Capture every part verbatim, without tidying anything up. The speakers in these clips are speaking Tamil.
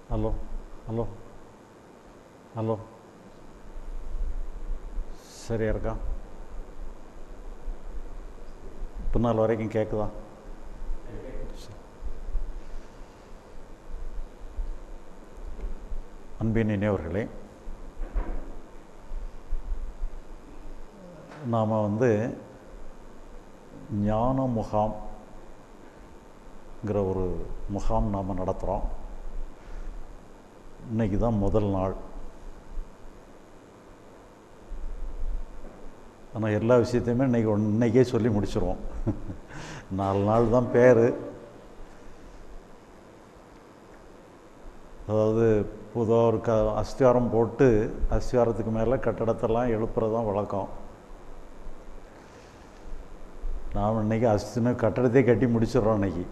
ஹலோ ஹலோ ஹலோ சரியா இருக்கா? பின்னால் வரைக்கும் கேட்குதா? அன்பின் இனியவர்களே, நாம் வந்து ஞான முகாம்ங்கிற ஒரு முகாம் நாம் நடத்துகிறோம். இன்றைக்கி தான் முதல் நாள். ஆனால் எல்லா விஷயத்தையுமே இன்றைக்கி ஒன் இன்றைக்கே சொல்லி முடிச்சிருவோம். நாலு நாள் தான் பேர். அதாவது பொதுவாக ஒரு க அஸ்திவாரம் போட்டு அஸ்திவாரத்துக்கு மேலே கட்டடத்தெல்லாம் எழுப்புறது தான் வழக்கம். நாம் இன்றைக்கி அஸ்தின கட்டடத்தையே கட்டி முடிச்சிடுறோம் இன்றைக்கி.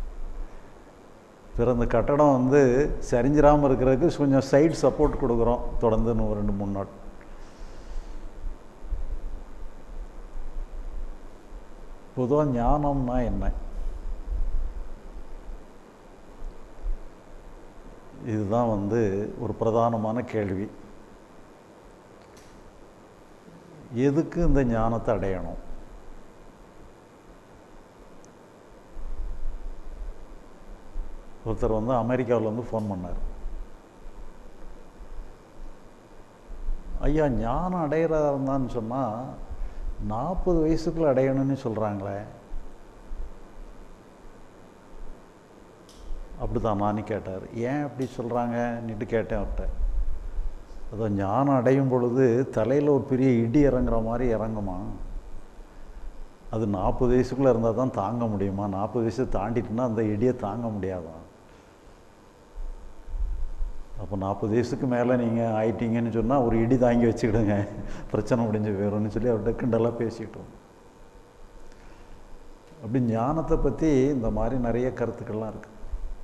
பிற இந்த கட்டடம் வந்து சரிஞ்சிடாமல் இருக்கிறதுக்கு கொஞ்சம் சைடு சப்போர்ட் கொடுக்குறோம் தொடர்ந்து இன்னும் ரெண்டு மூணு நாள். பொதுவாக ஞானம்னா என்ன? இதுதான் வந்து ஒரு பிரதானமான கேள்வி. எதுக்கு இந்த ஞானத்தை அடையணும்? ஒருத்தர் வந்து அமெரிக்காவிலேருந்து ஃபோன் பண்ணார். ஐயா, ஞானம் அடையிறதா இருந்தான்னு சொன்னால் நாற்பது வயசுக்குள்ளே அடையணும்னு சொல்கிறாங்களே, அப்படி தான் நானே கேட்டார். ஏன் அப்படி சொல்கிறாங்கன்னுட்டு கேட்டேன் அவர்கிட்ட. அதோ ஞானம் அடையும் பொழுது தலையில் ஒரு பெரிய இடி இறங்குற மாதிரி இறங்குமா, அது நாற்பது வயசுக்குள்ளே இருந்தால் தான் தாங்க முடியுமா, நாற்பது வயசு தாண்டிட்டுனா அந்த இடியை தாங்க முடியாதான். அப்போ நாற்பது வயசுக்கு மேலே நீங்கள் ஆயிட்டீங்கன்னு சொன்னால் ஒரு இடி தாங்கி வச்சுக்கிடுங்க, பிரச்சனை முடிஞ்சு போயிடும்னு சொல்லி அவர்கிட்ட கிண்டலாக பேசிக்கிட்டோம். அப்படி ஞானத்தை பற்றி இந்த மாதிரி நிறைய கருத்துக்கள்லாம் இருக்குது.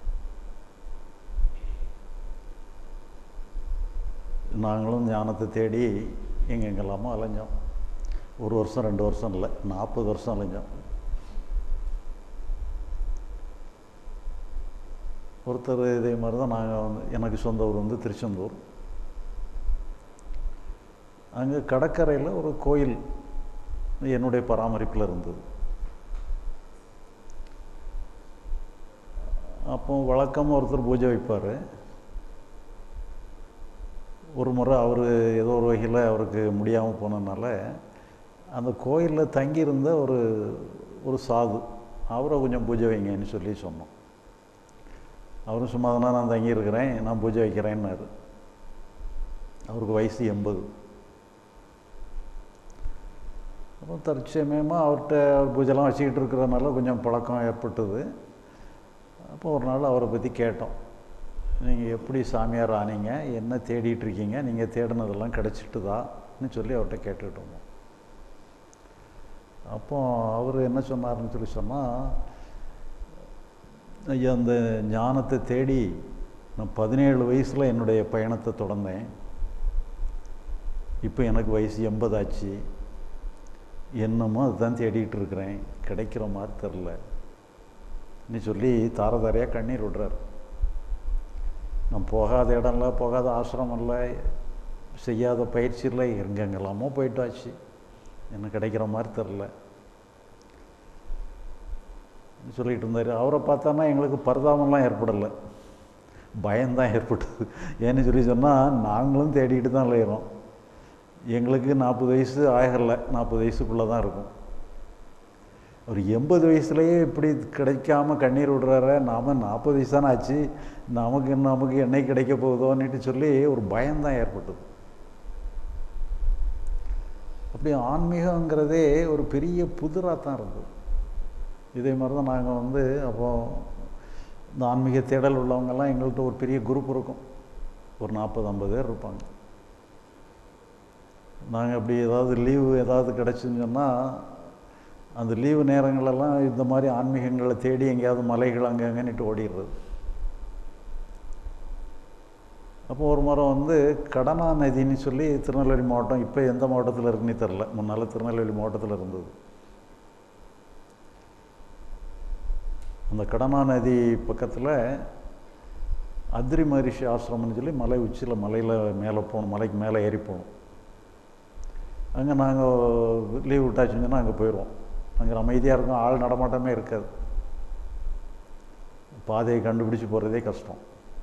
நாங்களும் ஞானத்தை தேடி எங்கெங்கெல்லாமோ அலைஞ்சோம். ஒரு வருஷம் ரெண்டு வருஷம் இல்லை, நாற்பது வருஷம் அலைஞ்சோம். ஒருத்தர் இதே மாதிரி தான். நாங்கள் வந்து எனக்கு சொந்த ஊர் வந்து திருச்செந்தூர். அங்கே கடற்கரையில் ஒரு கோயில் என்னுடைய பராமரிப்பில் இருந்தது. அப்போ வழக்கமாக ஒருத்தர் பூஜை வைப்பார். ஒரு முறை அவர் ஏதோ ஒரு வகையில் அவருக்கு முடியாமல் போனதுனால அந்த கோயிலில் தங்கியிருந்த ஒரு ஒரு சாது அவரை கொஞ்சம் பூஜை வைங்கன்னு சொல்லி சொன்னோம். அவரும் சும்மா தானே, நான் தங்கியிருக்கிறேன், நான் பூஜை வைக்கிறேன்னாரு. அவருக்கு வயசு எண்பது. அப்புறம் தற்சமயமாக அவர்கிட்ட அவர் பூஜைலாம் வச்சுக்கிட்டு இருக்கிறதுனால கொஞ்சம் பழக்கம் ஏற்பட்டது. அப்போ ஒரு நாள் அவரை பற்றி கேட்டோம். நீங்கள் எப்படி சாமியார் ஆனீங்க, என்ன தேடிட்டு இருக்கீங்க, நீங்கள் தேடினதெல்லாம் கிடச்சிட்டுதான்னு சொல்லி அவர்கிட்ட கேட்டுக்கிட்டோம். அப்போ அவர் என்ன சொன்னார்னு சொல்லி சொன்னால், ஐயா, அந்த ஞானத்தை தேடி நான் பதினேழு வயசில் என்னுடைய பயணத்தை தொடர்ந்தேன். இப்போ எனக்கு வயசு எண்பதாச்சு. என்னமோ அதுதான் தேடிகிட்டு இருக்கிறேன், கிடைக்கிற மாதிரி தெரிலன்னு சொல்லி தார தாரையாக கண்ணீர் விடுறார். நான் போகாத இடம் இல்லை, போகாத ஆசிரமம் இல்லை, செய்யாத பயிற்சி இல்லை, எங்கெங்கெல்லாமோ போயிட்டாச்சு, என்ன கிடைக்கிற மாதிரி தெரில சொல்லிகிட்டு இருந்தார். அவரை பார்த்தானா எங்களுக்கு பரிதாபம்லாம் ஏற்படலை, பயம்தான் ஏற்பட்டது. ஏன்னு சொல்லி சொன்னால் நாங்களும் தேடிக்கிட்டு தான் இல்லைறோம். எங்களுக்கு நாற்பது வயசு ஆகலை, நாற்பது வயசுக்குள்ளே தான் இருக்கும். ஒரு எண்பது வயசுலேயே இப்படி கிடைக்காம கண்ணீர் விடுறார, நாம் நாற்பது வயசு தானே ஆச்சு, நமக்கு நமக்கு என்னைக்கு கிடைக்க போகுதோன்னுட்டு சொல்லி ஒரு பயம்தான் ஏற்பட்டது. அப்படி ஆன்மீகங்கிறதே ஒரு பெரிய புதிராக தான் இருந்தது. இதே மாதிரி தான் நாங்கள் வந்து அப்போது இந்த ஆன்மீக தேடல் உள்ளவங்கெல்லாம் எங்கள்கிட்ட ஒரு பெரிய குரூப் இருக்கும். ஒரு நாற்பது ஐம்பது பேர் இருப்பாங்க. நாங்கள் அப்படி ஏதாவது லீவு ஏதாவது கிடச்சின்னு சொன்னால் அந்த லீவு நேரங்களெல்லாம் இந்த மாதிரி ஆன்மீகங்களை தேடி எங்கேயாவது மலைகள் அங்கே அங்கேன்னுட்டு ஓடிடுறது. அப்போ ஒரு முறை வந்து கடனா நதின்னு சொல்லி திருநெல்வேலி மாவட்டம், இப்போ எந்த மாவட்டத்தில் இருக்குன்னு தெரில, முன்னால் திருநெல்வேலி மாவட்டத்தில் இருந்தது. அந்த கடனா நதி பக்கத்தில் அத்ரி மகரிஷி ஆசிரமம்னு சொல்லி மலை உச்சியில் மலையில் மேலே போகணும், மலைக்கு மேலே ஏறி போகணும். அங்கே நாங்கள் லீவ் விட்டாச்சுன்னு சொன்னால் அங்கே போயிடுவோம். அங்கே அமைதியாக இருக்கும், ஆள் நடமாட்டமே இருக்காது, பாதையை கண்டுபிடிச்சி போகிறதே கஷ்டம்.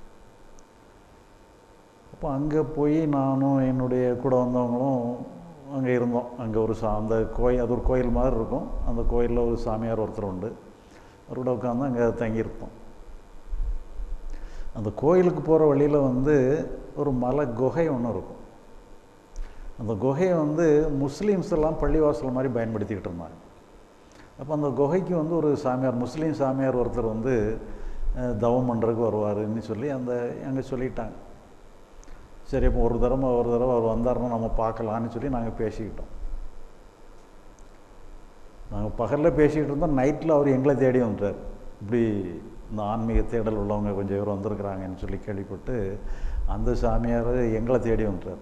அப்போ அங்கே போய் நானும் என்னுடைய கூட வந்தவங்களும் அங்கே இருந்தோம். அங்கே ஒரு சா அந்த கோயில், அது ஒரு கோயில் மாதிரி இருக்கும், அந்த கோயிலில் ஒரு சாமியார் ஒருத்தர் உண்டு, அவரோட உட்காந்து அங்கே தங்கியிருப்போம். அந்த கோயிலுக்கு போகிற வழியில் வந்து ஒரு மலை குகை ஒன்று இருக்கும். அந்த குகையை வந்து முஸ்லீம்ஸ் எல்லாம் பள்ளிவாசல் மாதிரி பயன்படுத்திக்கிட்டு இருந்தாங்க. அப்போ அந்த குகைக்கு வந்து ஒரு சாமியார், முஸ்லீம் சாமியார் ஒருத்தர் வந்து தவம் பண்ணுறதுக்கு வருவாருன்னு சொல்லி அந்த அங்கே சொல்லிட்டாங்க. சரி, அப்போ ஒரு தடவை ஒரு தடவை அவர் வந்தாருன்னா நம்ம பார்க்கலான்னு சொல்லி நாங்கள் பேசிக்கிட்டோம். நாங்கள் பகலில் பேசிக்கிட்டு இருந்தோம், நைட்டில் அவர் எங்களை தேடி வந்துட்டார். இப்படி இந்த ஆன்மீக தேடல் உள்ளவங்க கொஞ்சம் பேர் வந்திருக்கிறாங்கன்னு சொல்லி கேள்விப்பட்டு அந்த சாமியார் எங்களை தேடி வந்துட்டார்.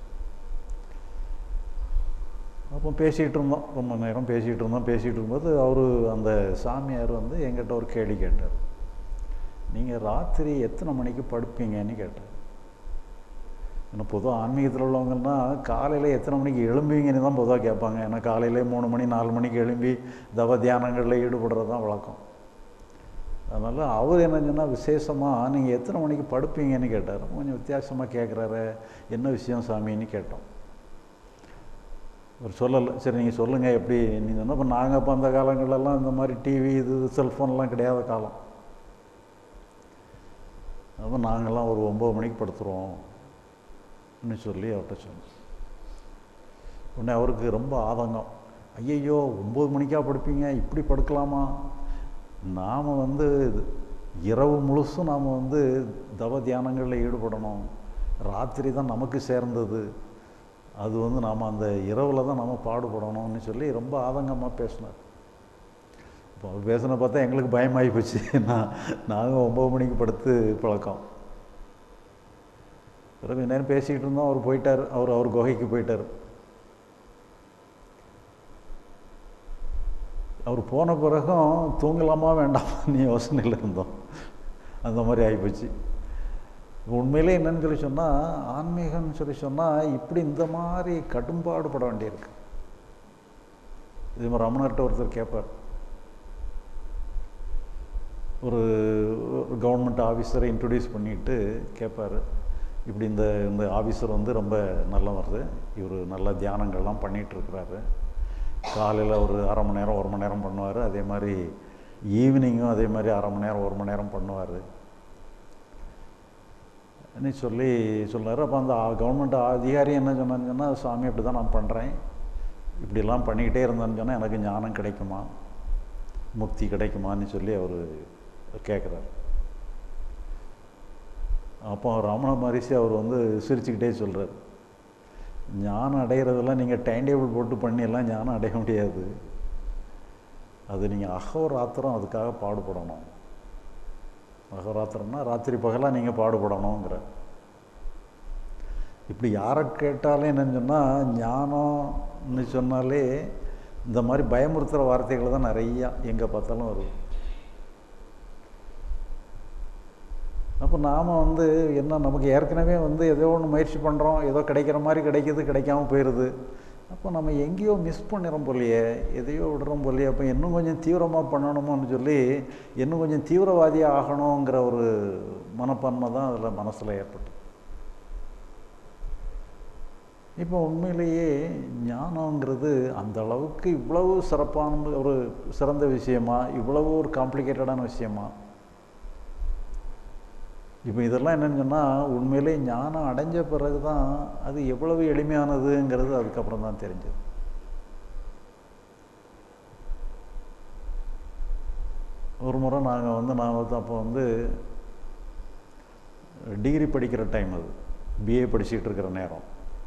அப்போ பேசிகிட்டு இருந்தோம், ரொம்ப நேரம் பேசிகிட்டு இருந்தோம். பேசிகிட்டு இருக்கும்போது அவர் அந்த சாமியார் வந்து எங்கிட்ட ஒரு கேள்வி கேட்டார். நீங்கள் ராத்திரி எத்தனை மணிக்கு படுப்பீங்கன்னு கேட்டார். ஏன்னா பொதுவாக ஆன்மீகத்தில் உள்ளவங்கன்னா காலையில் எத்தனை மணிக்கு எழும்புவீங்கன்னு தான் பொதுவாக கேட்பாங்க. ஏன்னா காலையிலே மூணு மணி நாலு மணிக்கு எழும்பி தவ தியானங்களில் ஈடுபடுறது தான் வழக்கம். அதனால் அவர் என்ன சொன்னால் விசேஷமாக நீங்கள் எத்தனை மணிக்கு படுப்பீங்கன்னு கேட்டார். கொஞ்சம் வித்தியாசமாக கேட்குறாரு, என்ன விஷயம் சாமின்னு கேட்டோம். அவர் சொல்லலை. சரி நீங்கள் சொல்லுங்கள் எப்படி நீங்கள் சொன்னால். இப்போ நாங்கள் இப்போ அந்த காலங்களெல்லாம் இந்த மாதிரி டிவி இது உஃபோன்லாம் கிடையாத காலம். அப்போ நாங்கள்லாம் ஒரு ஒம்பது மணிக்கு படுத்துருவோம்னு சொல்லி அவர்கிட்ட சொன்னோம். உடனே அவருக்கு ரொம்ப ஆதங்கம். ஐயையோ ஒம்பது மணிக்காக படுப்பீங்க, இப்படி படுக்கலாமா? நாம் வந்து இரவு முழுசும் நாம் வந்து தவ தியானங்களில் ஈடுபடணும், ராத்திரி தான் நமக்கு சேர்ந்தது, அது வந்து நாம் அந்த இரவில் தான் நாம் பாடுபடணும்னு சொல்லி ரொம்ப ஆதங்கமாக பேசினார். இப்போ அவர் பேசின பார்த்தா எங்களுக்கு பயமாகி போச்சு. நான் நாங்கள் ஒம்பது மணிக்கு படுத்து பழக்கம். பிறகு நேரம் பேசிக்கிட்டு இருந்தோம், அவர் போயிட்டார். அவர் அவர் குகைக்கு போயிட்டார். அவர் போன பிறகும் தூங்கலாமா வேண்டாமான்னு யோசனையில் இருந்தோம். அந்த மாதிரி ஆகிப்போச்சு. உண்மையிலே என்னன்னு சொல்லி சொன்னால், ஆன்மீகம்னு சொல்லி சொன்னால் இப்படி இந்த மாதிரி கடும்பாடுபட வேண்டியிருக்கு. இது மாதிரி ரமணர்கிட்ட ஒருத்தர் கேட்பார். ஒரு கவர்மெண்ட் ஆஃபீஸரை இன்ட்ரடியூஸ் பண்ணிவிட்டு கேட்பார், இப்படி இந்த இந்த ஆஃபீஸர் வந்து ரொம்ப நல்லவர், இவர் நல்ல தியானங்கள்லாம் பண்ணிகிட்ருக்கிறாரு, காலையில் ஒரு அரை மணி நேரம் ஒரு மணி நேரம் பண்ணுவார், அதே மாதிரி ஈவினிங்கும் அதே மாதிரி அரை மணி நேரம் ஒரு மணி நேரம் பண்ணுவார் ன்னு சொல்லி சொன்னார். அப்போ அந்த கவர்மெண்ட் அதிகாரி என்ன சொன்னான்னு சொன்னால், சாமி அப்படி தான் நான் பண்ணுறேன், இப்படிலாம் பண்ணிக்கிட்டே இருந்தேன்னு சொன்னால் எனக்கு ஞானம் கிடைக்குமா, முக்தி கிடைக்குமான்னு சொல்லி அவர் கேட்குறார். அப்போ ரமண மகரிஷி அவர் வந்து சிரிச்சுக்கிட்டே சொல்கிறார், ஞானம் அடைகிறதெல்லாம் நீங்கள் டைம் டேபிள் போட்டு பண்ணியெல்லாம் ஞானம் அடைய முடியாது, அது நீங்கள் அகோராத்திரம் அதுக்காக பாடுபடணும். அகோராத்திரம்னா ராத்திரி பகலாக நீங்கள் பாடுபடணுங்கிற. இப்படி யாரை கேட்டாலும் என்னன்னு சொன்னால், ஞானம்னு சொன்னாலே இந்த மாதிரி பயமுறுத்துகிற வார்த்தைகள் தான் நிறையா எங்கே பார்த்தாலும் வருது. அப்போ நாம் வந்து என்ன, நமக்கு ஏற்கனவே வந்து ஏதோ ஒன்று முயற்சி பண்ணுறோம், ஏதோ கிடைக்கிற மாதிரி கிடைக்கிது, கிடைக்காம போயிடுது. அப்போ நம்ம எங்கேயோ மிஸ் பண்ணிடுறோம் போலையே, எதையோ விடுறோம் போலையே, அப்போ இன்னும் கொஞ்சம் தீவிரமாக பண்ணணுமோன்னு சொல்லி இன்னும் கொஞ்சம் தீவிரவாதியாக ஆகணுங்கிற ஒரு மனப்பான்மை தான் அதில் மனசில் ஏற்பட்டு. இப்போ உண்மையிலேயே ஞானங்கிறது அந்த அளவுக்கு இவ்வளவு சிறப்பான ஒரு சிறந்த விஷயமா, இவ்வளவு ஒரு காம்ப்ளிகேட்டடான விஷயமா? இப்போ இதெல்லாம் என்னென்னு சொன்னால், உண்மையிலே ஞானம் அடைஞ்ச பிறகு தான் அது எவ்வளவு எளிமையானதுங்கிறது அதுக்கப்புறம் தான் தெரிஞ்சது. ஒரு முறை நாங்கள் வந்து நான் வந்து அப்போ வந்து டிகிரி படிக்கிற டைம், அது பிஏ படிச்சுக்கிட்டு இருக்கிற நேரம்.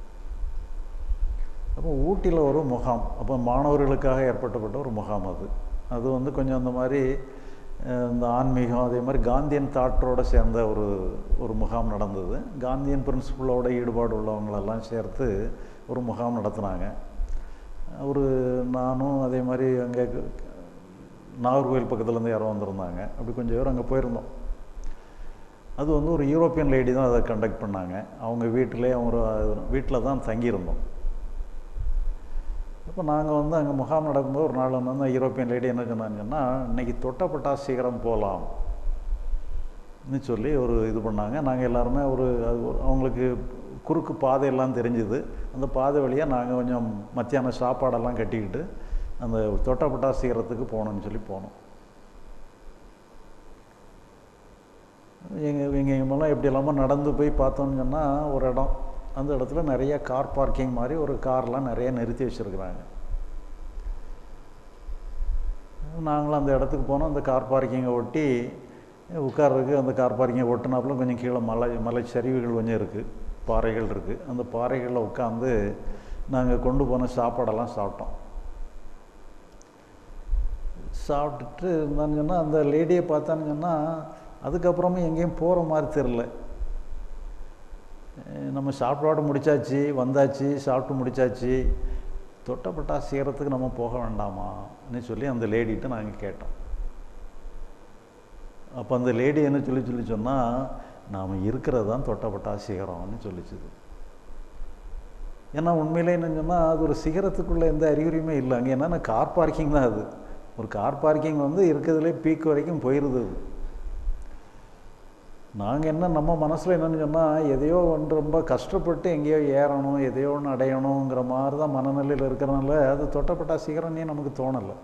அப்போ ஊட்டியில் ஒரு முகாம், அப்போ மாணவர்களுக்காக ஏற்பட்டப்பட்ட ஒரு முகாம் அது. அது வந்து கொஞ்சம் அந்த மாதிரி இந்த ஆன்மீகம், அதே மாதிரி காந்தியன் தாட்டரோடு சேர்ந்த ஒரு ஒரு முகாம் நடந்தது. காந்தியன் பிரின்சிபலோட ஈடுபாடு உள்ளவங்களெல்லாம் சேர்த்து ஒரு முகாம் நடத்துனாங்க. ஒரு நானும் அதே மாதிரி அங்கே நாகர்கோவில் பக்கத்துலேருந்து யாரும் வந்திருந்தாங்க. அப்படி கொஞ்சம் பேர் அங்கே போயிருந்தோம். அது வந்து ஒரு யூரோப்பியன் லேடி தான் அதை கண்டக்ட் பண்ணாங்க. அவங்க வீட்டிலே ஒரு வீட்டில் தான் தங்கியிருந்தோம். இப்போ நாங்கள் வந்து அங்கே முகாம் நடக்கும்போது ஒரு நாள் வந்து அந்த யூரோப்பியன் லேடி என்ன சொன்னாங்கன்னா, இன்றைக்கி தொட்டப்பட்டா சீக்கிரம் போகலாம்னு சொல்லி ஒரு இது பண்ணாங்க. நாங்கள் எல்லாருமே ஒரு அது அவங்களுக்கு குறுக்கு பாதையெல்லாம் தெரிஞ்சுது. அந்த பாதை வழியாக நாங்கள் கொஞ்சம் மத்தியானம் சாப்பாடெல்லாம் கட்டிக்கிட்டு அந்த தொட்டப்பட்டா சீக்கிரத்துக்கு போகணுன்னு சொல்லி போனோம். எங்கள் எங்கள் எங்கெல்லாம் எப்படி இல்லாமல் நடந்து போய் பார்த்தோன்னு சொன்னால் ஒரு இடம், அந்த இடத்துல நிறைய கார் பார்க்கிங் மாதிரி ஒரு கார்லாம் நிறைய நிறுத்தி வச்சுருக்குறாங்க. நாங்களும் அந்த இடத்துக்கு போனோம். அந்த கார் பார்க்கிங்கை ஒட்டி உட்கார்றதுக்கு அந்த கார் பார்க்கிங்கை ஒட்டினாப்புல கொஞ்சம் கீழே மலை மலை சரிவுகள் கொஞ்சம் இருக்குது, பாறைகள் இருக்குது. அந்த பாறைகளில் உட்காந்து நாங்கள் கொண்டு போன சாப்பாடெல்லாம் சாப்பிட்டோம். சாப்பிட்டுட்டு இருந்தான்னு சொன்னால் அந்த லேடியை பார்த்தான்னு சொன்னால் அதுக்கப்புறமும் எங்கேயும் போகிற மாதிரி தெரில. நம்ம சாப்பாடு முடித்தாச்சு, வந்தாச்சு, சாப்பிட்டு முடித்தாச்சு, தொட்டப்பட்டா சீக்கிரத்துக்கு நம்ம போக வேண்டாமான்னு சொல்லி அந்த லேடிகிட்ட நாங்கள் கேட்டோம். அப்போ அந்த லேடி என்ன சொல்லி சொல்லி சொன்னால், நாம் இருக்கிறது தான் தொட்டப்பட்டா சிகரம்னு சொல்லிச்சுது. ஏன்னா உண்மையிலே என்னன்னு சொன்னால் அது ஒரு சிகரத்துக்குள்ளே எந்த அறிகுறியுமே இல்லை. அங்கே என்னென்னா கார் பார்க்கிங் தான். அது ஒரு கார் பார்க்கிங் வந்து இருக்கிறதுலே பீக் வரைக்கும் போயிடுது. நாங்கள் என்ன நம்ம மனசில் என்னென்னு சொன்னால் எதையோ ஒன்று ரொம்ப கஷ்டப்பட்டு எங்கேயோ ஏறணும், எதையோ ஒன்று அடையணுங்கிற மாதிரி தான் மனநிலையில் இருக்கிறனால அது தொட்டப்பட்டா சிகரம்னே நமக்கு தோணலை.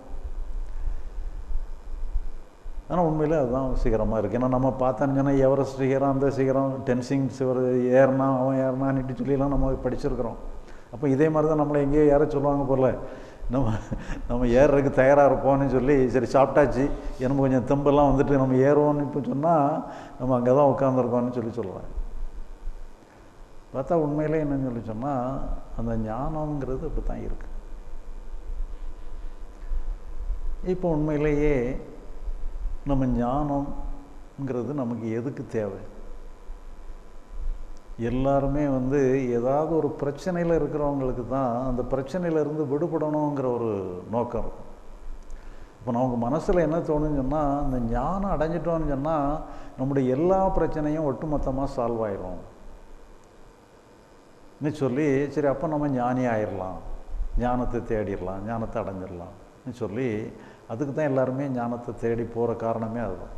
ஆனால் உண்மையில் அதுதான் சிகரமாக இருக்குது. ஏன்னா நம்ம பார்த்தோன்னு சொன்னால் எவரெஸ்ட் சிகரம், அந்த சிகரம், டென்சிங் சிவர் ஏறினா அவன் ஏறினான்னுட்டு சொல்லிலாம் நம்ம படிச்சிருக்கிறோம். அப்போ இதே மாதிரி தான் நம்மளை எங்கேயோ ஏற சொல்லுவாங்க போல். நம்ம நம்ம ஏறுறதுக்கு தயாராக இருப்போம்னு சொல்லி சரி சாப்பிட்டாச்சு, எனக்கு கொஞ்சம் தெம்பெல்லாம் வந்துட்டு நம்ம ஏறுவோம்னு இப்போ சொன்னால் நம்ம அங்கே தான் உட்காந்துருக்கோம்னு சொல்லி சொல்லுவாங்க. பார்த்தா உண்மையிலே என்னன்னு சொல்லி சொன்னால் அந்த ஞானங்கிறது அப்படி தான் இருக்குது. இப்போ உண்மையிலேயே நம்ம ஞானம்ங்கிறது நமக்கு எதுக்கு தேவை? எல்லாருமே வந்து ஏதாவது ஒரு பிரச்சனையில் இருக்கிறவங்களுக்கு தான் அந்த பிரச்சனையிலேருந்து விடுபடணுங்கிற ஒரு நோக்கம் இருக்கும். இப்போ நமக்கு மனசில் என்ன தோணுன்னு சொன்னால், அந்த ஞானம் அடைஞ்சிட்டோன்னு சொன்னால் நம்முடைய எல்லா பிரச்சனையும் ஒட்டுமொத்தமாக சால்வ் ஆயிரும் ன்னு சொல்லி சரி அப்போ நம்ம ஞானி ஆயிடலாம், ஞானத்தை தேடிடலாம், ஞானத்தை அடைஞ்சிடலாம்னு சொல்லி அதுக்கு தான் எல்லாருமே ஞானத்தை தேடி போகிற காரணமே அதுதான்.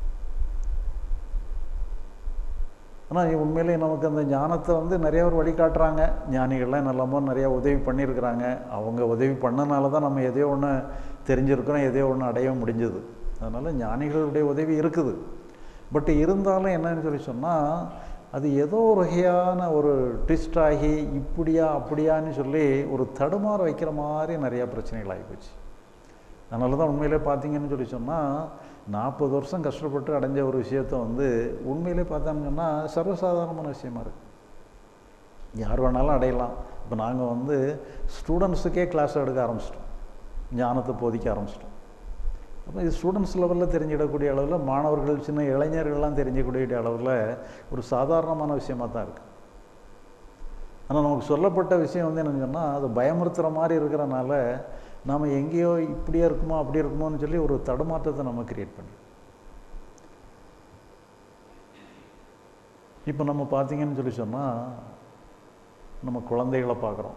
ஆனால் உண்மையிலே நமக்கு அந்த ஞானத்தை வந்து நிறைய பேர் வழிகாட்டுறாங்க. ஞானிகள்லாம் நல்லமோ நிறையா உதவி பண்ணியிருக்கிறாங்க. அவங்க உதவி பண்ணனால தான் நம்ம எதையோ ஒன்று தெரிஞ்சிருக்கிறோம், எதையோ ஒன்று அடைய முடிஞ்சது. அதனால் ஞானிகளுடைய உதவி இருக்குது. பட் இருந்தாலும் என்னன்னு சொல்லி சொன்னால் அது ஏதோ ஒரு வகையான ஒரு ட்விஸ்ட் ஆகி இப்படியா அப்படியான்னு சொல்லி ஒரு தடுமாற வைக்கிற மாதிரி நிறையா பிரச்சனைகள் ஆகிப்போச்சு. அதனால தான் உண்மையிலே பார்த்தீங்கன்னு சொல்லி சொன்னால் நாற்பது வருஷம் கஷ்டப்பட்டு அடைஞ்ச ஒரு விஷயத்த வந்து உண்மையிலே பார்த்தான்னு சொன்னால் சர்வசாதாரணமான விஷயமா இருக்குது. யார் வேணாலும் அடையலாம். இப்போ நாங்கள் வந்து ஸ்டூடெண்ட்ஸுக்கே கிளாஸ் எடுக்க ஆரம்பிச்சிட்டோம், ஞானத்தை போதிக்க ஆரம்பிச்சிட்டோம். அப்போ இது ஸ்டூடெண்ட்ஸ் லெவலில் தெரிஞ்சிடக்கூடிய அளவில், மாணவர்கள் சின்ன இளைஞர்கள்லாம் தெரிஞ்சிக்கக்கூடிய அளவில் ஒரு சாதாரணமான விஷயமாக தான் இருக்குது. ஆனால் நமக்கு சொல்லப்பட்ட விஷயம் வந்து என்னென்னு சொன்னால் அது பயமுறுத்துகிற மாதிரி இருக்கிறனால நாம் எங்கேயோ இப்படியே இருக்குமோ அப்படி இருக்குமோன்னு சொல்லி ஒரு தடுமாற்றத்தை நம்ம கிரியேட் பண்ணி. இப்போ நம்ம பார்த்தீங்கன்னு சொல்லி சொன்னால் நம்ம குழந்தைகளை பார்க்குறோம்.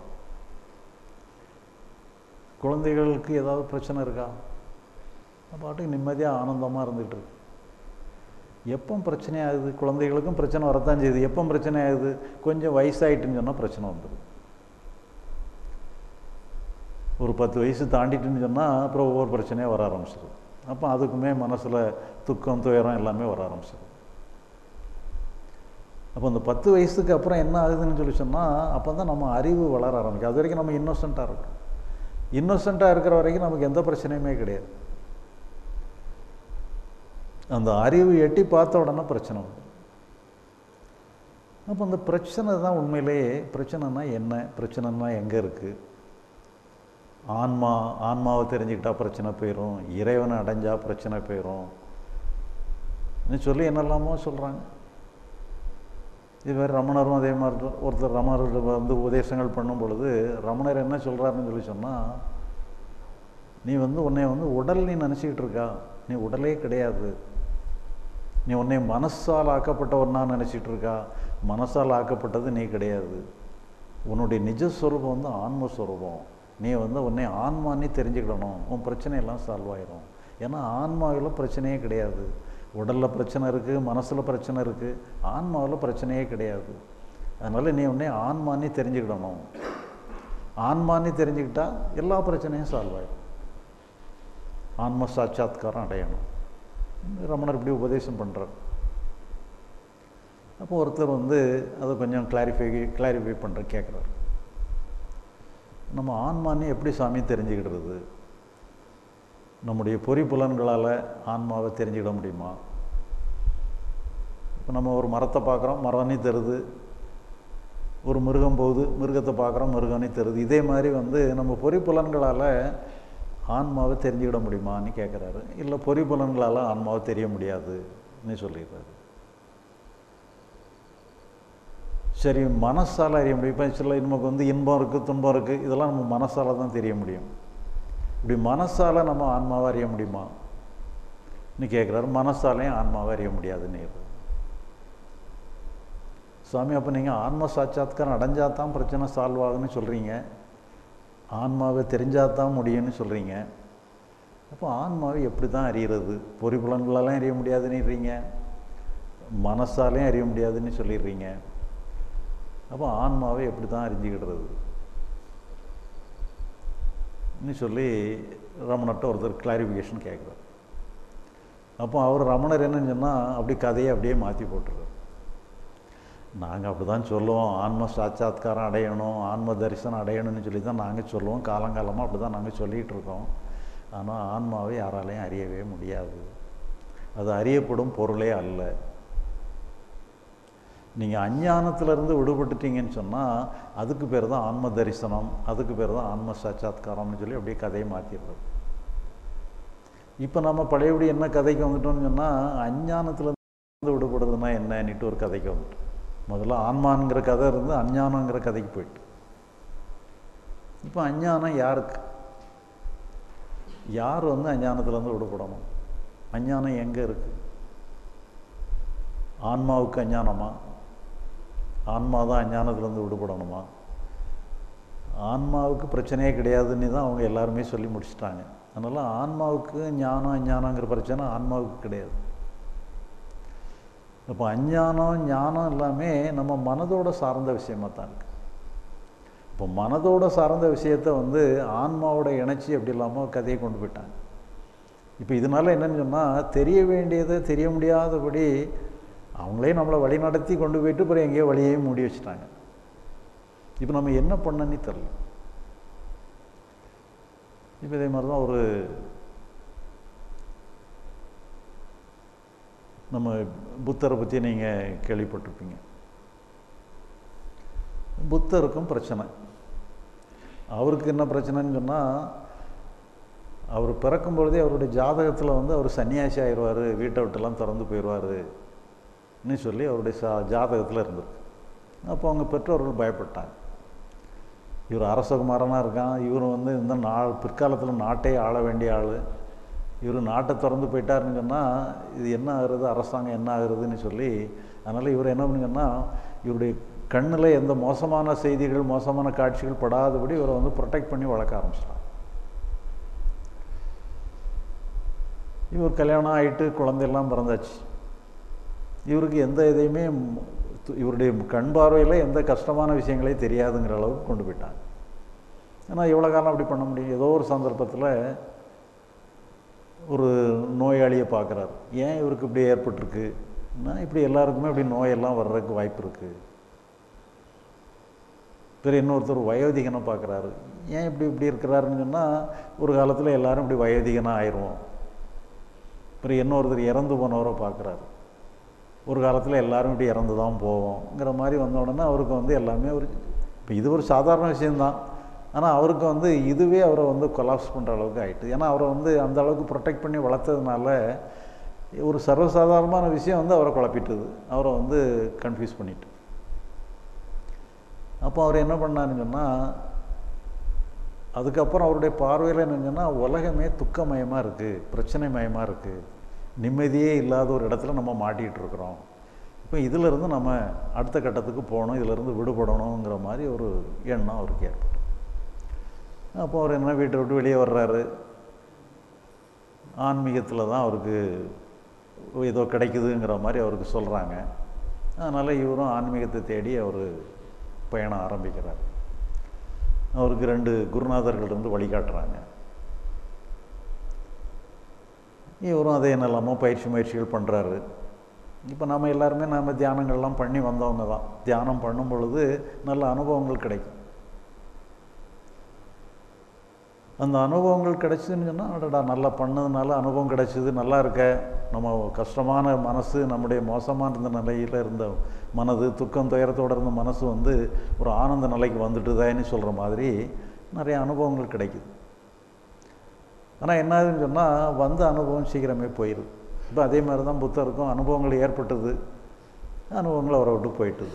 குழந்தைகளுக்கு ஏதாவது பிரச்சனை இருக்கா? பாட்டுக்கு நிம்மதியாக ஆனந்தமாக இருந்துகிட்டு இருக்கு. எப்போ பிரச்சனை ஆகுது? குழந்தைகளுக்கும் பிரச்சனை வரத்தான் செய்யுது. எப்போ பிரச்சனை ஆகுது? கொஞ்சம் வயசாகிட்டுன்னு சொன்னால் பிரச்சனை வந்துடும். ஒரு பத்து வயசு தாண்டிட்டுன்னு சொன்னால் அப்புறம் ஒவ்வொரு பிரச்சனையாக வர ஆரம்பிச்சிடும். அப்போ அதுக்குமே மனசில் துக்கம் துயரம் எல்லாமே வர ஆரம்பிச்சிடும். அப்போ அந்த பத்து வயசுக்கு அப்புறம் என்ன ஆகுதுன்னு சொல்லி சொன்னால் அப்போ தான் நம்ம அறிவு வளர ஆரம்பிக்கும். அது வரைக்கும் நம்ம இன்னோசென்ட்டாக இருக்கிறோம். இன்னோசென்ட்டாக இருக்கிற வரைக்கும் நமக்கு எந்த பிரச்சனையுமே கிடையாது. அந்த அறிவு எட்டி பார்த்த உடனே பிரச்சனை வரும். அப்போ அந்த பிரச்சனை தான் உண்மையிலேயே பிரச்சனைனா என்ன, பிரச்சனைனா எங்கே இருக்குது? ஆன்மா ஆன்மாவை தெரிஞ்சுக்கிட்டால் பிரச்சனை போயிடும், இறைவனை அடைஞ்சால் பிரச்சனை போயிடும் சொல்லி என்னெல்லாமோ சொல்கிறாங்க. இது வேறு ரமணரும் அதே மாதிரி ஒருத்தர் ரமணர் வந்து உபதேசங்கள் பண்ணும் பொழுது ரமணர் என்ன சொல்கிறாருன்னு சொல்லி சொன்னால், நீ வந்து உன்னை வந்து உடல் நீ நினச்சிக்கிட்டு இருக்கா, நீ உடலே கிடையாது. நீ உன்னை மனசால் ஆக்கப்பட்டவன்னா நினச்சிட்டு இருக்கா. மனசால் ஆக்கப்பட்டது நீ கிடையாது. உன்னுடைய நிஜஸ்வரூபம் வந்து ஆன்மஸ்வரூபம். நீ வந்து உன்னை ஆன்மானே தெரிஞ்சுக்கிடணும். உன் பிரச்சனையெல்லாம் சால்வ் ஆயிரும். ஏன்னா ஆன்மாவில் பிரச்சனையே கிடையாது. உடலில் பிரச்சனை இருக்குது, மனசில் பிரச்சனை இருக்குது, ஆன்மாவில் பிரச்சனையே கிடையாது. அதனால் நீ உன்னை ஆன்மானே தெரிஞ்சுக்கிடணும். ஆன்மானே தெரிஞ்சுக்கிட்டா எல்லா பிரச்சனையும் சால்வ் ஆயிடும். ஆன்ம சாட்சாத்காரம் அடையணும். ரமணர் இப்படி உபதேசம் பண்ணுறார். அப்போ ஒருத்தர் வந்து அதை கொஞ்சம் கிளாரிஃபை கிளாரிஃபை பண்ணுற கேட்குறாரு. நம்ம ஆன்மானே எப்படி சாமி தெரிஞ்சுக்கிடுறது? நம்முடைய பொறி புலன்களால் ஆன்மாவை தெரிஞ்சுக்கிட முடியுமா? இப்போ நம்ம ஒரு மரத்தை பார்க்குறோம், மரம்னே தருது. ஒரு மிருகம் போகுது, மிருகத்தை பார்க்குறோம், மிருகம்னே தருது. இதே மாதிரி வந்து நம்ம பொறி புலன்களால் ஆன்மாவை தெரிஞ்சுக்கிட முடியுமான்னு கேட்குறாரு. இல்லை, பொறி புலன்களால் ஆன்மாவை தெரிய முடியாதுன்னு சொல்லிடுறாரு. சரி, மனசால் அறிய முடியும். இப்போ சில நமக்கு வந்து இன்பம் இருக்குது, துன்பம் இருக்குது, இதெல்லாம் நம்ம மனசால் தான் தெரிய முடியும். இப்படி மனசால் நம்ம ஆன்மாவை அறிய முடியுமான்னு கேட்குறாரு. மனசாலையும் ஆன்மாவை அறிய முடியாதுன்னு. சுவாமி, அப்போ நீங்கள் ஆன்ம சாட்சாத்காரம் அடைஞ்சால் தான் பிரச்சனை சால்வ் ஆகுன்னு சொல்கிறீங்க, ஆன்மாவை தெரிஞ்சால் தான் முடியும்னு சொல்கிறீங்க. அப்போ ஆன்மாவை எப்படி தான் அறிகிறது? பொறிப்புலன்களாலாம் அறிய முடியாதுன்னுறீங்க, மனசாலையும் அறிய முடியாதுன்னு சொல்லிடுறீங்க. அப்போ ஆன்மாவை எப்படி தான் அறிஞ்சிக்கிடுறது ன்னு சொல்லி ரமணர்கிட்ட ஒருத்தர் கிளாரிஃபிகேஷன் கேட்குறார். அப்போ அவர் ரமணர் என்னன்னு சொன்னால் அப்படி கதையை அப்படியே மாற்றி போட்டுருக்கார். நாங்கள் அப்படி தான் சொல்லுவோம், ஆன்ம சாட்சாத்காரம் அடையணும், ஆன்ம தரிசனம் அடையணும்னு சொல்லி தான் நாங்கள் சொல்லுவோம். காலங்காலமாக அப்படி தான் நாங்கள் சொல்லிகிட்டு இருக்கோம். ஆனால் ஆன்மாவை யாராலையும் அறியவே முடியாது. அது அறியப்படும் பொருளே அல்ல. நீங்கள் அஞ்ஞானத்திலேருந்து விடுபட்டுட்டீங்கன்னு சொன்னால் அதுக்கு பேர் தான் ஆன்ம தரிசனம், அதுக்கு பேர் தான் ஆன்ம சாட்சாத்காரம்னு சொல்லி அப்படியே கதையை மாற்றிடுறது. இப்போ நம்ம பழையபடி என்ன கதைக்கு வந்துட்டோம்னு சொன்னால், அஞ்ஞானத்திலேருந்து விடுபடுறதுன்னா என்னன்னுட்டு ஒரு கதைக்கு வந்துட்டோம். முதல்ல ஆன்மாங்கிற கதை இருந்து அஞ்ஞானங்கிற கதைக்கு போயிட்டு, இப்போ அஞ்ஞானம் யாருக்கு? யார் வந்து அஞ்ஞானத்திலேருந்து விடுபடணும்? அஞ்ஞானம் எங்கே இருக்குது? ஆன்மாவுக்கு அஞ்ஞானமா? ஆன்மா தான் அஞ்ஞானத்திலேருந்து விடுபடணுமா? ஆன்மாவுக்கு பிரச்சனையே கிடையாதுன்னு தான் அவங்க எல்லாருமே சொல்லி முடிச்சிட்டாங்க. அதனால் ஆன்மாவுக்கு ஞானம் அஞ்ஞானங்கிற பிரச்சனை ஆன்மாவுக்கு கிடையாது. இப்போ அஞ்ஞானம் ஞானம் எல்லாமே நம்ம மனதோட சார்ந்த விஷயமாக தான் இருக்குது. இப்போ மனதோட சார்ந்த விஷயத்தை வந்து ஆன்மாவோட இணைச்சி அப்படி இல்லாமல் கதையை கொண்டு போயிட்டாங்க. இப்போ இதனால் என்னன்னு சொன்னால், தெரிய வேண்டியதை தெரிய முடியாதபடி அவங்களே நம்மளை வழி நடத்தி கொண்டு போயிட்டு அப்புறம் எங்கேயோ வழியையும் மூடி வச்சுட்டாங்க. இப்போ நம்ம என்ன பண்ணனே தெரியல. இப்போ இதே மாதிரி தான் ஒரு நம்ம புத்தரை பற்றி நீங்கள் கேள்விப்பட்டிருப்பீங்க. புத்தருக்கும் பிரச்சனை. அவருக்கு என்ன பிரச்சனைன்னு சொன்னால், அவர் பிறக்கும் பொழுதே அவருடைய ஜாதகத்தில் வந்து அவர் சன்னியாசி ஆயிடுவார், வீட்டை விட்டெல்லாம் திறந்து போயிடுவார்னு சொல்லி அவருடைய சா ஜாதகத்தில் இருந்திருக்கு. அப்போ அவங்க பெற்றோர்கள் பயப்பட்டாங்க. இவர் அரசகுமாரனாக இருக்கான், இவர் வந்து இந்த நா பிற்காலத்தில் நாட்டை ஆள வேண்டிய ஆள், இவர் நாட்டை திறந்து போயிட்டாருன்னு சொன்னால் இது என்ன ஆகுறது, அரசாங்கம் என்ன ஆகுறதுன்னு சொல்லி, அதனால் இவர் என்ன பண்ணுங்கன்னா, இவருடைய கண்ணில் எந்த மோசமான செய்திகள் மோசமான காட்சிகள் படாதபடி இவரை வந்து ப்ரொடெக்ட் பண்ணி வளர்க்க ஆரம்பிச்சிட்டாங்க. இவர் கல்யாணம் ஆகிட்டு குழந்தையெல்லாம் பிறந்தாச்சு. இவருக்கு எந்த இதையுமே இவருடைய கண் பார்வையில் எந்த கஷ்டமான விஷயங்களே தெரியாதுங்கிற அளவுக்கு கொண்டு போயிட்டாங்க. ஏன்னா எவ்வளோ காலம் அப்படி பண்ண முடியும்? ஏதோ ஒரு சந்தர்ப்பத்தில் ஒரு நோயாளியை பார்க்குறாரு. ஏன் இவருக்கு இப்படி ஏற்பட்டிருக்குன்னா, இப்படி எல்லாருக்குமே இப்படி நோயெல்லாம் வர்றதுக்கு வாய்ப்பு இருக்குது. பிறகு இன்னொருத்தர் வயோதிகனை பார்க்குறாரு. ஏன் இப்படி இப்படி இருக்கிறாருன்னு சொன்னால், ஒரு காலத்தில் எல்லோரும் இப்படி வயோதிகனாக ஆயிடுவோம். பிறகு இன்னொருத்தர் இறந்து போனவரை பார்க்குறாரு. ஒரு காலத்தில் எல்லோரும் இப்படி இறந்து தான் போவோங்கிற மாதிரி வந்த உடனே அவருக்கு வந்து எல்லாமே ஒரு, இப்போ இது ஒரு சாதாரண விஷயந்தான், ஆனால் அவருக்கு வந்து இதுவே அவரை வந்து கொலாப்ஸ் பண்ணுற அளவுக்கு ஆகிட்டு. ஏன்னா அவரை வந்து அந்த அளவுக்கு ப்ரொடெக்ட் பண்ணி வளர்த்ததுனால ஒரு சர்வசாதாரணமான விஷயம் வந்து அவரை குழப்பிட்டுது, அவரை வந்து கன்ஃபியூஸ் பண்ணிட்டு. அப்போ அவர் என்ன பண்ணாருன்னு சொன்னால், அதுக்கப்புறம் அவருடைய பார்வையில் என்னன்னு சொன்னால், உலகமே துக்கமயமாக இருக்குது, பிரச்சனை மயமாக இருக்குது, நிம்மதியே இல்லாத ஒரு இடத்துல நம்ம மாட்டிகிட்டு இருக்கிறோம். இப்போ இதிலிருந்து நம்ம அடுத்த கட்டத்துக்கு போகணும், இதிலிருந்து விடுபடணுங்கிற மாதிரி ஒரு எண்ணம் அவருக்கு ஏற்படும். அப்போ அவர் என்ன வீட்டை விட்டு வெளியே வர்றாரு. ஆன்மீகத்தில் தான் அவருக்கு ஏதோ கிடைக்குதுங்கிற மாதிரி அவருக்கு சொல்கிறாங்க. அதனால் இவரும் ஆன்மீகத்தை தேடி அவர் பயணம் ஆரம்பிக்கிறார். அவருக்கு ரெண்டு குருநாதர்கள் இருந்து வழிகாட்டுறாங்க. இவரும் அதே என்னெல்லாமோ பயிற்சி முயற்சிகள் பண்ணுறாரு. இப்போ நம்ம எல்லாருமே நம்ம தியானங்கள்லாம் பண்ணி வந்தவங்க தான். தியானம் பண்ணும் பொழுது நல்ல அனுபவங்கள் கிடைக்கும். அந்த அனுபவங்கள் கிடைச்சதுன்னு சொன்னால், அடடா நல்லா பண்ணதுனால அனுபவம் கிடைச்சிது, நல்லா இருக்க, நம்ம கஷ்டமான மனசு, நம்முடைய மோசமான இருந்த நிலையில் இருந்த மனது, துக்கம் துயரத்தோடு இருந்த மனசு வந்து ஒரு ஆனந்த நிலைக்கு வந்துட்டுதான்னு சொல்கிற மாதிரி நிறைய அனுபவங்கள் கிடைக்குது. ஆனால் என்ன ஆகுதுன்னு சொன்னால், வந்த அனுபவம் சீக்கிரமே போயிடுது. இப்போ அதே மாதிரி தான் புத்தருக்கும் அனுபவங்கள் ஏற்பட்டது, அனுபவங்கள் அவரை விட்டு போயிட்டுது.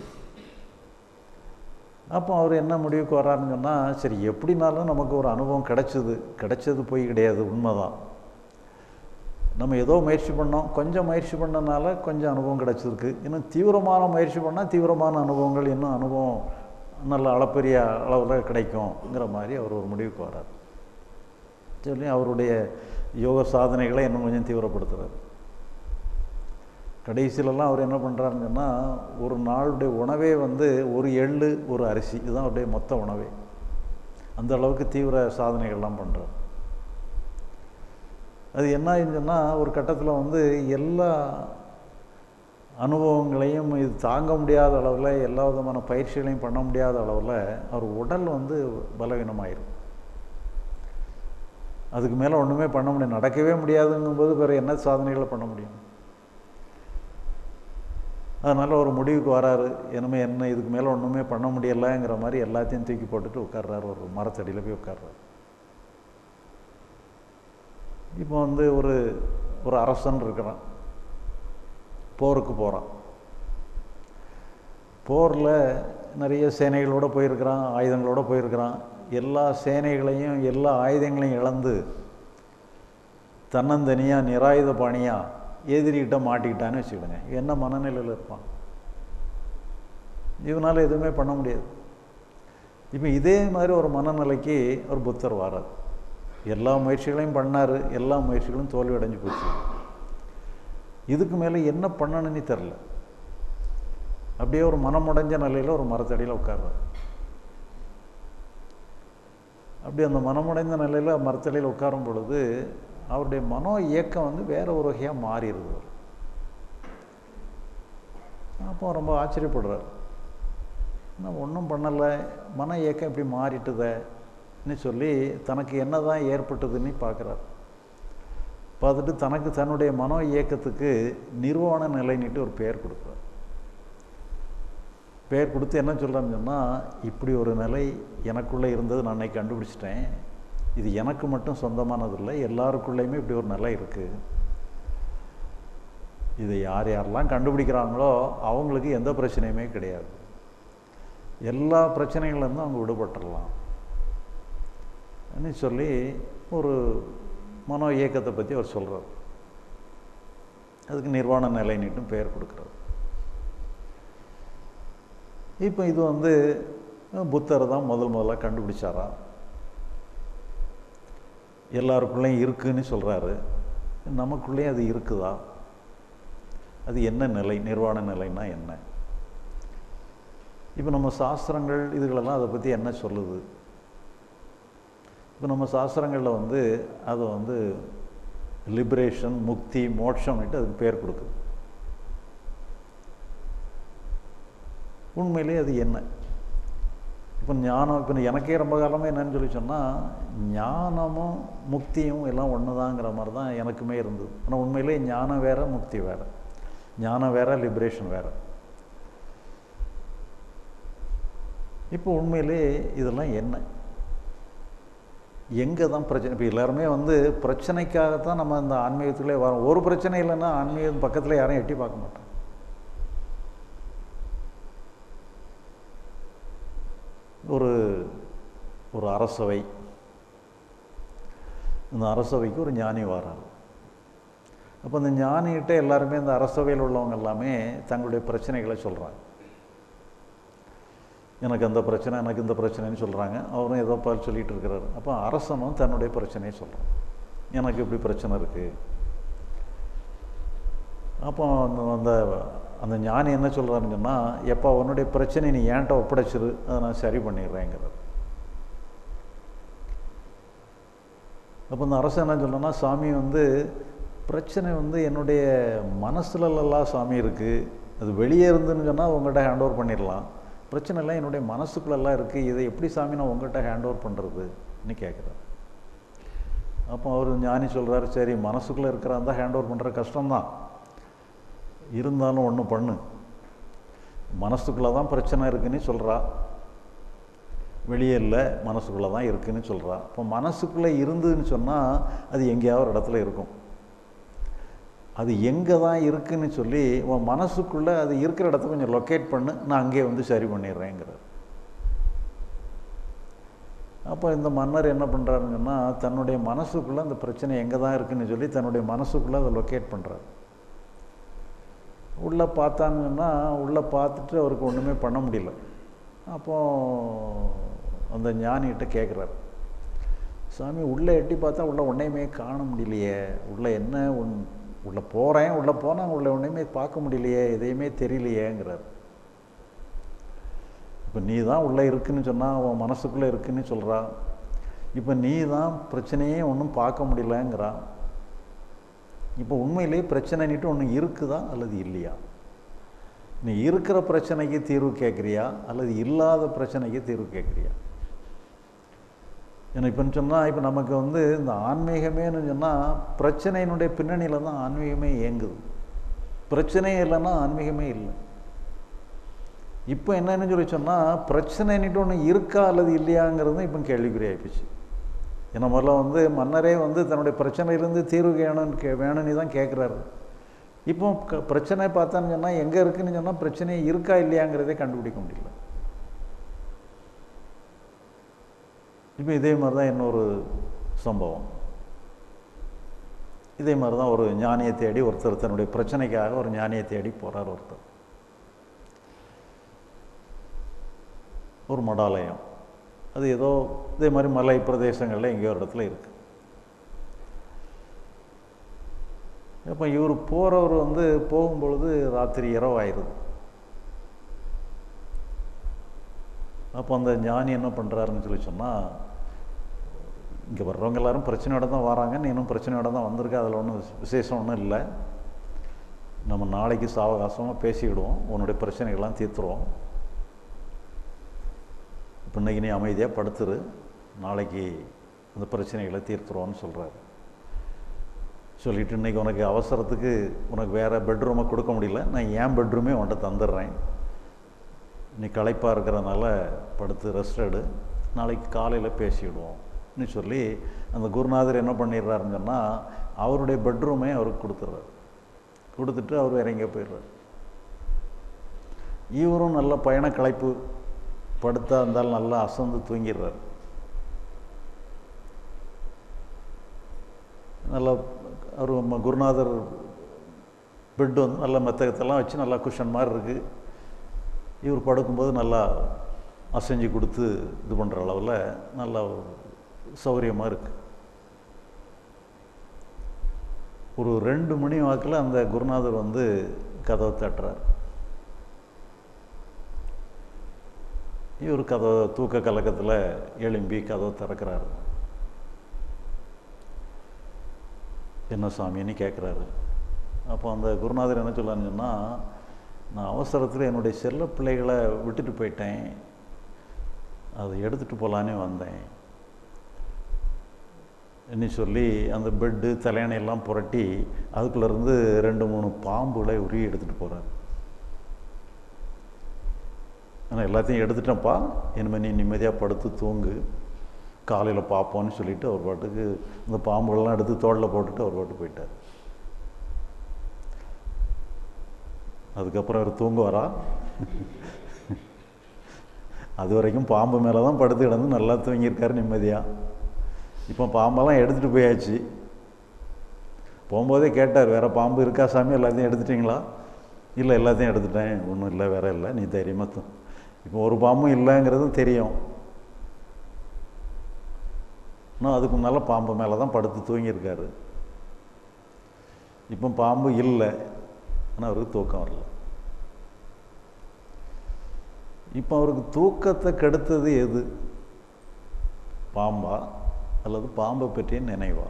அப்போ அவர் என்ன முடிவுக்கு வர்றாருன்னு சொன்னால், சரி எப்படினாலும் நமக்கு ஒரு அனுபவம் கிடச்சிது, கிடைச்சது போய் கிடையாது, உண்மைதான். நம்ம ஏதோ முயற்சி பண்ணோம், கொஞ்சம் முயற்சி பண்ணனால கொஞ்சம் அனுபவம் கிடச்சிருக்கு. இன்னும் தீவிரமான முயற்சி பண்ணால் தீவிரமான அனுபவங்கள், இன்னும் அனுபவம் நல்ல அளப்பரிய அளவில் கிடைக்குங்கிற மாதிரி அவர் ஒரு முடிவுக்கு வர்றார். சொல்லி அவருடைய யோக சாதனைகளை இன்னும் கொஞ்சம் தீவிரப்படுத்துகிறார். கடைசியிலலாம் அவர் என்ன பண்ணுறாருன்னு சொன்னால், ஒரு நாளுடைய உணவே வந்து ஒரு எள்ளு ஒரு அரிசி, இதுதான் அவருடைய மொத்த உணவே. அந்த அளவுக்கு தீவிர சாதனைகள்லாம் பண்ணுறார். அது என்ன ஆகுதுன்னு சொன்னால், ஒரு கட்டத்தில் வந்து எல்லா அனுபவங்களையும் இது தாங்க முடியாத அளவில், எல்லா விதமான பயிற்சிகளையும் பண்ண முடியாத அளவில் அவர் உடல் வந்து பலவீனமாயிரும். அதுக்கு மேலே ஒன்றுமே பண்ண முடியும், நடக்கவே முடியாதுங்கும்போது வேறு என்ன சாதனைகளை பண்ண முடியும்? அதனால் ஒரு முடிவுக்கு வராரு. இனிமேல் என்ன இதுக்கு மேலே ஒன்றுமே பண்ண முடியலைங்கிற மாதிரி எல்லாத்தையும் தூக்கி போட்டுட்டு உட்கார்றாரு. ஒரு மரத்தடியில் போய் உட்கார்றாரு. இப்போ வந்து ஒரு ஒரு அரசன் இருக்கிறான், போருக்கு போகிறான். போரில் நிறைய சேனைகளோடு போயிருக்கிறான், ஆயுதங்களோடு போயிருக்கிறான். எல்லா சேனைகளையும் எல்லா ஆயுதங்களையும் இழந்து தன்னந்தனியாக நிராயுத பாணியாக எதிரிகிட்ட மாட்டிக்கிட்டான்னு வச்சுக்கிடுங்க. என்ன மனநிலையில் இருப்பான்? இவனால் எதுவுமே பண்ண முடியாது. இப்போ இதே மாதிரி ஒரு மனநிலைக்கு ஒரு புத்தர் வரார். எல்லா முயற்சிகளையும் பண்ணார், எல்லா முயற்சிகளும் தோல்வி அடைஞ்சு போச்சு. இதுக்கு மேலே என்ன பண்ணணும்னு தெரில. அப்படியே ஒரு மனமுடைஞ்ச நிலையில் ஒரு மரத்தடியில் உட்கார்றார். அப்படி அந்த மனமுடைந்த நிலையில் மரத்தடியில் உட்காரும் பொழுது அவருடைய மனோ இயக்கம் வந்து வேற ஒரு வகையாக மாறிடுது. அப்போ ரொம்ப ஆச்சரியப்படுறார். நான் ஒன்றும் பண்ணலை, மன இயக்கம் இப்படி மாறிட்டுதேன்னு சொல்லி தனக்கு என்ன தான் ஏற்பட்டதுன்னு பார்க்குறார். பார்த்துட்டு தனக்கு தன்னுடைய மனோ இயக்கத்துக்கு நிர்வாண நிலைன்னுட்டு ஒரு பெயர் கொடுக்குறார். பெயர் கொடுத்து என்ன சொல்கிறான்னு சொன்னால், இப்படி ஒரு நிலை எனக்குள்ளே இருந்தது நான் அன்னைக்கு கண்டுபிடிச்சிட்டேன். இது எனக்கு மட்டும் சொந்தமானதில்லை, எல்லாருக்குள்ளேயுமே இப்படி ஒரு நிலை இருக்குது. இதை யார் யாரெல்லாம் கண்டுபிடிக்கிறாங்களோ அவங்களுக்கு எந்த பிரச்சனையுமே கிடையாது. எல்லா பிரச்சனைகள்லேருந்தும் அவங்க விடுபட்டுடலாம் சொல்லி ஒரு மனோ இயக்கத்தை பற்றி அவர் சொல்கிறார். அதுக்கு நிர்வாண நிலைன்னுட்டும் பெயர் கொடுக்குறார். இப்போ இது வந்து புத்தர் தான் முதல் முதலாக கண்டுபிடிச்சாரா? எல்லாருக்குள்ளேயும் இருக்குன்னு சொல்கிறாரு. நமக்குள்ளேயும் அது இருக்குதா? அது என்ன நிலை? நிர்வாண நிலைன்னா என்ன? இப்போ நம்ம சாஸ்திரங்கள் இதுகளெல்லாம் அதை பற்றி என்ன சொல்லுது? இப்போ நம்ம சாஸ்திரங்களில் வந்து அதை வந்து லிபரேஷன், முக்தி, மோட்சம்னுட்டு அதுக்கு பேர் கொடுக்குது. உண்மையிலே அது என்ன? இப்போ ஞானம், இப்போ எனக்கே ரொம்ப காலமாக என்னன்னு சொல்லி சொன்னால், ஞானமும் முக்தியும் எல்லாம் ஒன்று தாங்கிற மாதிரி தான் எனக்குமே இருந்தது. ஆனால் உண்மையிலே ஞானம் வேறு, முக்தி வேறு. ஞானம் வேறு, லிபரேஷன் வேறு. இப்போ உண்மையிலே இதெல்லாம் என்ன? எங்கே தான் பிரச்சனை? இப்போ எல்லாருமே வந்து பிரச்சனைக்காகத்தான் நம்ம இந்த ஆன்மீகத்துக்குள்ளே வரோம். ஒரு பிரச்சனை இல்லைன்னா ஆன்மீகம் பக்கத்தில் யாரையும் எட்டி பார்க்க மாட்டோம். ஒரு ஒரு அரசவை, இந்த அரசவைக்கு ஒரு ஞானி வரார். அப்போ இந்த ஞானிகிட்ட எல்லாருமே இந்த அரசவையில் உள்ளவங்க எல்லாமே தங்களுடைய பிரச்சனைகளை சொல்கிறாங்க. எனக்கு அந்த பிரச்சனை, எனக்கு இந்த பிரச்சனைன்னு சொல்கிறாங்க. அவரும் ஏதோ பால் சொல்லிகிட்டு இருக்கிறாரு. அப்போ அரசனும் தன்னுடைய பிரச்சனையை சொல்கிறான், எனக்கு இப்படி பிரச்சனை இருக்குது. அப்போ அந்த அந்த ஞானி என்ன சொல்கிறாருன்னு சொன்னால், எப்போ அவனுடைய பிரச்சனை நீ ஏன்ட்ட ஒப்படைச்சிரு, அதை நான் சரி பண்ணிடுறேங்கிறது. அப்போ இந்த அரசன் என்ன சொல்கிறேன்னா, சாமி வந்து பிரச்சனை வந்து என்னுடைய மனசுலலாம் சாமி இருக்குது, அது வெளியே இருந்துன்னு சொன்னால் உங்கள்கிட்ட ஹேண்ட் ஓவர் பண்ணிடலாம். பிரச்சனை எல்லாம் என்னுடைய மனசுக்குள்ளெல்லாம் இருக்குது, இதை எப்படி சாமி நான் உங்கள்கிட்ட ஹேண்ட் ஓவர் பண்ணுறதுன்னு கேட்குறாரு. அப்போ அவர் ஞானி சொல்கிறாரு, சரி மனசுக்குள்ளே இருக்கிறான் தான் ஹேண்ட் ஓவர் பண்ணுற கஷ்டம்தான், இருந்தாலும் ஒன்று பண்ணு, மனசுக்குள்ளே தான் பிரச்சனை இருக்குன்னு சொல்கிறா, வெளியே இல்லை மனசுக்குள்ளே தான் இருக்குதுன்னு சொல்கிறா. இப்போ மனசுக்குள்ளே இருந்துன்னு சொன்னால் அது எங்கேயாவது ஒரு இடத்துல இருக்கும். அது எங்கே தான் இருக்குதுன்னு சொல்லி உன் மனசுக்குள்ளே அது இருக்கிற இடத்த கொஞ்சம் லொக்கேட் பண்ணு, நான் அங்கேயே வந்து சரி பண்ணிடுறேங்கிறார். அப்போ இந்த மன்னர் என்ன பண்ணுறாருன்னு சொன்னால், தன்னுடைய மனசுக்குள்ளே அந்த பிரச்சனை எங்கே தான் இருக்குதுன்னு சொல்லி தன்னுடைய மனசுக்குள்ளே அதை லொக்கேட் பண்ணுறாரு. உள்ளே பார்த்தாங்கன்னா உள்ளே பார்த்துட்டு அவருக்கு ஒன்றுமே பண்ண முடியல. அப்போது அந்த ஞானிகிட்ட கேட்குறாரு, சாமி உள்ளே எட்டி பார்த்தா உள்ளே ஒன்றையுமே காண முடியலையே, உள்ளே என்ன ஒன் உள்ளே போகிறேன், உள்ளே போனால் உள்ளே ஒன்றையுமே பார்க்க முடியலையே, எதையுமே தெரியலையேங்கிறார். இப்போ நீ தான் உள்ளே இருக்குதுன்னு சொன்னால் அவன் மனசுக்குள்ளே இருக்குதுன்னு சொல்கிறா, இப்போ நீ தான் பிரச்சனையே ஒன்றும் பார்க்க முடியலங்கிறா. இப்போ உண்மையிலே பிரச்சனைன்னுட்டு ஒன்று இருக்குதா அல்லது இல்லையா? நீ இருக்கிற பிரச்சனைக்கு தீர்வு கேட்குறியா அல்லது இல்லாத பிரச்சனைக்கு தீர்வு கேட்குறியா? ஏன்னா இப்போன்னு சொன்னால், இப்போ நமக்கு வந்து இந்த ஆன்மீகமேனு சொன்னால் பிரச்சனையினுடைய பின்னணியில் தான் ஆன்மீகமே இயங்குது. பிரச்சனையே இல்லைன்னா ஆன்மீகமே இல்லை. இப்போ என்னன்னு சொல்லி சொன்னால், பிரச்சனைன்னுட்டு ஒன்று இருக்கா அல்லது இல்லையாங்கிறது இப்போ கேள்விக்குறி ஆகிப்போச்சு. ஏன்னா முதல்ல வந்து மன்னரே வந்து தன்னுடைய பிரச்சனையிலேருந்து தீர்வு வேணும்னு கே வேணும்னு தான் கேட்குறாரு. இப்போ க பிரச்சனை பார்த்தான்னு சொன்னால் எங்கே இருக்குதுன்னு சொன்னால் பிரச்சனை இருக்கா இல்லையாங்கிறதே கண்டுபிடிக்க முடியல. இப்போ இதே மாதிரி தான் இன்னொரு சம்பவம். இதே மாதிரி தான் ஒரு ஞானியை தேடி ஒருத்தர் தன்னுடைய பிரச்சனைக்காக ஒரு ஞானியை தேடி போகிறார் ஒருத்தர். ஒரு மடாலயம், அது ஏதோ இதே மாதிரி மலை பிரதேசங்களில் எங்கேயோ ஒரு இடத்துல இருக்குது. இப்போ இவர் போகிறவர் வந்து போகும்பொழுது ராத்திரி இரவாயிருது. அப்போ அந்த ஞானி என்ன பண்ணுறாருன்னு சொல்லி சொன்னால், இங்கே வர்றவங்க எல்லோரும் பிரச்சனையோட தான் வராங்க, நீனும் பிரச்சனையோட தான் வந்திருக்க, அதில் ஒன்றும் விசேஷம் ஒன்றும் இல்லை, நம்ம நாளைக்கு சாவகாசமாக பேசிக்கிடுவோம், உன்னுடைய பிரச்சனைகள்லாம் தீர்த்துருவோம், இப்போ இன்றைக்கி நீ அமைதியாக படுத்துரு, நாளைக்கு அந்த பிரச்சனைகளை தீர்த்துருவோன்னு சொல்கிறாரு. சொல்லிவிட்டு இன்றைக்கி உனக்கு அவசரத்துக்கு உனக்கு வேறு பெட்ரூமை கொடுக்க முடியல, நான் ஏன் பெட்ரூமே உன்கிட்ட தந்துடுறேன், நீ களைப்பாக இருக்கிறதுனால படுத்து ரெஸ்ட் எடு, நாளைக்கு காலையில் பேசிவிடுவோம்னு சொல்லி அந்த குருநாதர் என்ன பண்ணிடுறாருன்னு சொன்னால், அவருடைய பெட்ரூமே அவருக்கு கொடுத்துட்றாரு. கொடுத்துட்டு அவர் வேற எங்கேயோ போயிடுறாரு. இவரும் நல்ல பயண களைப்பு, படுத்தா இருந்தாலும் நல்லா அசந்து தூங்கிடுறாரு. நல்லா அவர் குருநாதர் பெட்டு வந்து நல்ல மெத்தகத்தெல்லாம் வச்சு நல்லா குஷன் மாதிரி இருக்குது. இவர் படுக்கும்போது நல்லா அசைஞ்சு கொடுத்து இது பண்ணுற அளவில் நல்லா சௌகரியமாக இருக்குது. ஒரு ரெண்டு மணி வாக்கில் அந்த குருநாதர் வந்து கதவை தட்டுறார். இவர் கதவை தூக்க கலக்கத்தில் எழும்பி கதவை திறக்கிறாரு. என்ன சாமின்னு கேட்குறாரு. அப்போ அந்த குருநாதர் என்ன சொல்லான்னு சொன்னால், நான் அவசரத்தில் என்னுடைய செல்ல பிள்ளைகளை விட்டுட்டு போயிட்டேன், அதை எடுத்துகிட்டு போகலானே வந்தேன் என்ன சொல்லி அந்த பெட்டு தலையணையெல்லாம் புரட்டி அதுக்குள்ளேருந்து ரெண்டு மூணு பாம்புகளை உருவி எடுத்துகிட்டு போகிறார். ஆனால் எல்லாத்தையும் எடுத்துட்டேன்ப்பா, இனிமேல் நீ நிம்மதியாக படுத்து தூங்கு, காலையில் பார்ப்போன்னு சொல்லிவிட்டு அவர் பாட்டுக்கு இந்த பாம்புகள்லாம் எடுத்து தோளில் போட்டுட்டு அவர் பாட்டு போயிட்டார். அதுக்கப்புறம் அவர் தூங்குவாரா? அது வரைக்கும் பாம்பு மேலே தான் படுத்து கிடந்து நல்லா தூங்கியிருக்காரு நிம்மதியாக. இப்போ பாம்பெல்லாம் எடுத்துகிட்டு போயாச்சு. போகும்போதே கேட்டார், வேறு பாம்பு இருக்கா சாமி, எல்லாத்தையும் எடுத்துட்டிங்களா? இல்லை, எல்லாத்தையும் எடுத்துட்டேன், ஒன்றும் இல்லை, வேறு இல்லை, நீ தைரியமாக. இப்போ ஒரு பாம்பும் இல்லைங்கிறதும் தெரியும். இன்னும் அதுக்கு முன்னால் பாம்பு மேலே தான் படுத்து தூங்கியிருக்காரு. இப்போ பாம்பு இல்லை, ஆனால் அவருக்கு தூக்கம் வரல. இப்போ அவருக்கு தூக்கத்தை கெடுத்தது எது? பாம்பா அல்லது பாம்பை பற்றிய நினைவா?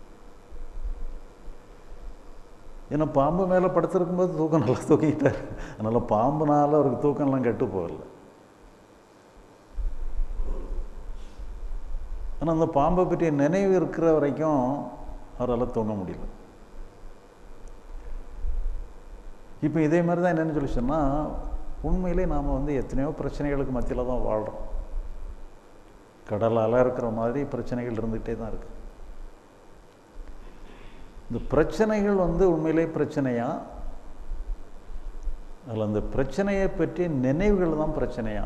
ஏன்னா பாம்பு மேலே படுத்திருக்கும்போது தூக்கம் நல்லா தூக்கிட்டார். அதனால் பாம்புனால அவருக்கு தூக்கம்லாம் கெட்டு போகல. ஆனால் அந்த பாம்பை பற்றிய நினைவு இருக்கிற வரைக்கும் அவரால் தூங்க முடியல. இப்போ இதே மாதிரி தான் என்னென்னு சொல்லி சொன்னால், உண்மையிலே நாம் வந்து எத்தனையோ பிரச்சனைகளுக்கு மத்தியில் தான் வாழ்கிறோம். கடல் அலை இருக்கிற மாதிரி பிரச்சனைகள் இருந்துகிட்டே தான் இருக்குது. இந்த பிரச்சனைகள் வந்து உண்மையிலே பிரச்சனையா, அதில் அந்த பிரச்சனையை பற்றிய நினைவுகள் தான் பிரச்சனையா,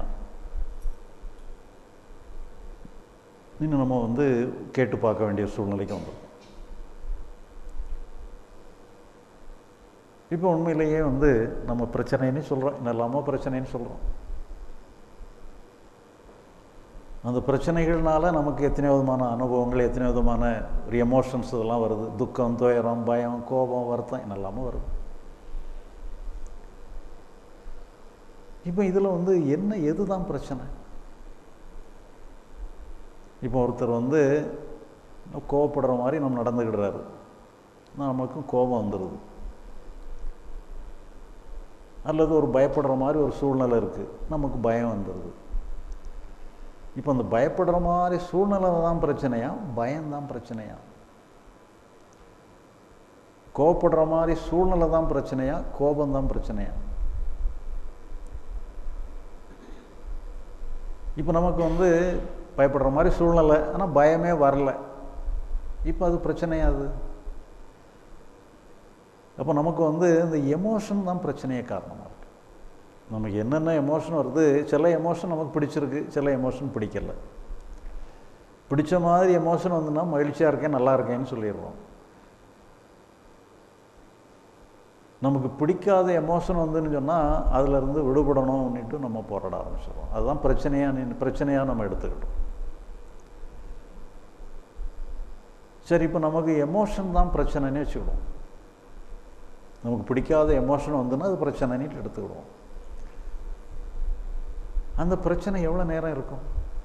இன்னும் நம்ம வந்து கேட்டு பார்க்க வேண்டிய சூழ்நிலைக்கு வந்துடும். இப்போ உண்மையிலேயே வந்து நம்ம பிரச்சனைன்னு சொல்கிறோம், என்னெல்லாமோ பிரச்சனைன்னு சொல்கிறோம். அந்த பிரச்சனைகள்னால நமக்கு எத்தனை விதமான அனுபவங்கள், எத்தனை விதமான ஒரு எமோஷன்ஸ் இதெல்லாம் வருது. துக்கம், துயரம், பயம், கோபம், வருத்தம் என்னெல்லாமோ வருது. இப்போ இதில் வந்து என்ன, எது தான் பிரச்சனை? இப்போ ஒருத்தர் வந்து கோபப்படுற மாதிரி நம்ம நடந்துக்கிடுறாரு, நமக்கும் கோபம் வந்துடுது. அல்லது ஒரு பயப்படுற மாதிரி ஒரு சூழ்நிலை இருக்குது, நமக்கு பயம் வந்துடுது. இப்போ அந்த பயப்படுற மாதிரி சூழ்நிலை தான் பிரச்சனையா, பயம்தான் பிரச்சனையா? கோபப்படுற மாதிரி சூழ்நிலை தான் பிரச்சனையா, கோபம்தான் பிரச்சனையா? இப்போ நமக்கு வந்து பயப்படுற மாதிரி சூழ்நிலை, ஆனால் பயமே வரல, இப்போ அது பிரச்சனையா? அது அப்போ நமக்கு வந்து இந்த எமோஷன் தான் பிரச்சனையே காரணமாக இருக்குது. நமக்கு என்னென்ன எமோஷன் வருது, சில எமோஷன் நமக்கு பிடிச்சிருக்கு, சில எமோஷன் பிடிக்கல. பிடிச்ச மாதிரி எமோஷன் வந்துன்னா மகிழ்ச்சியாக இருக்கேன், நல்லா இருக்கேன்னு சொல்லிடுறோம். நமக்கு பிடிக்காத எமோஷன் வந்துன்னு சொன்னால் அதிலிருந்து விடுபடணும் அப்படின்ட்டு நம்ம போராட ஆரம்பிச்சிடுறோம். அதுதான் பிரச்சனையாக பிரச்சனையாக நம்ம எடுத்துக்கிட்டோம். சரி, இப்போ நமக்கு எமோஷன் தான் பிரச்சனைன்னு வச்சுக்கிடுவோம். நமக்கு பிடிக்காத எமோஷன் வந்துன்னா அது பிரச்சனைன்னு எடுத்துக்கிடுவோம். அந்த பிரச்சனை எவ்வளோ நேரம் இருக்கும்?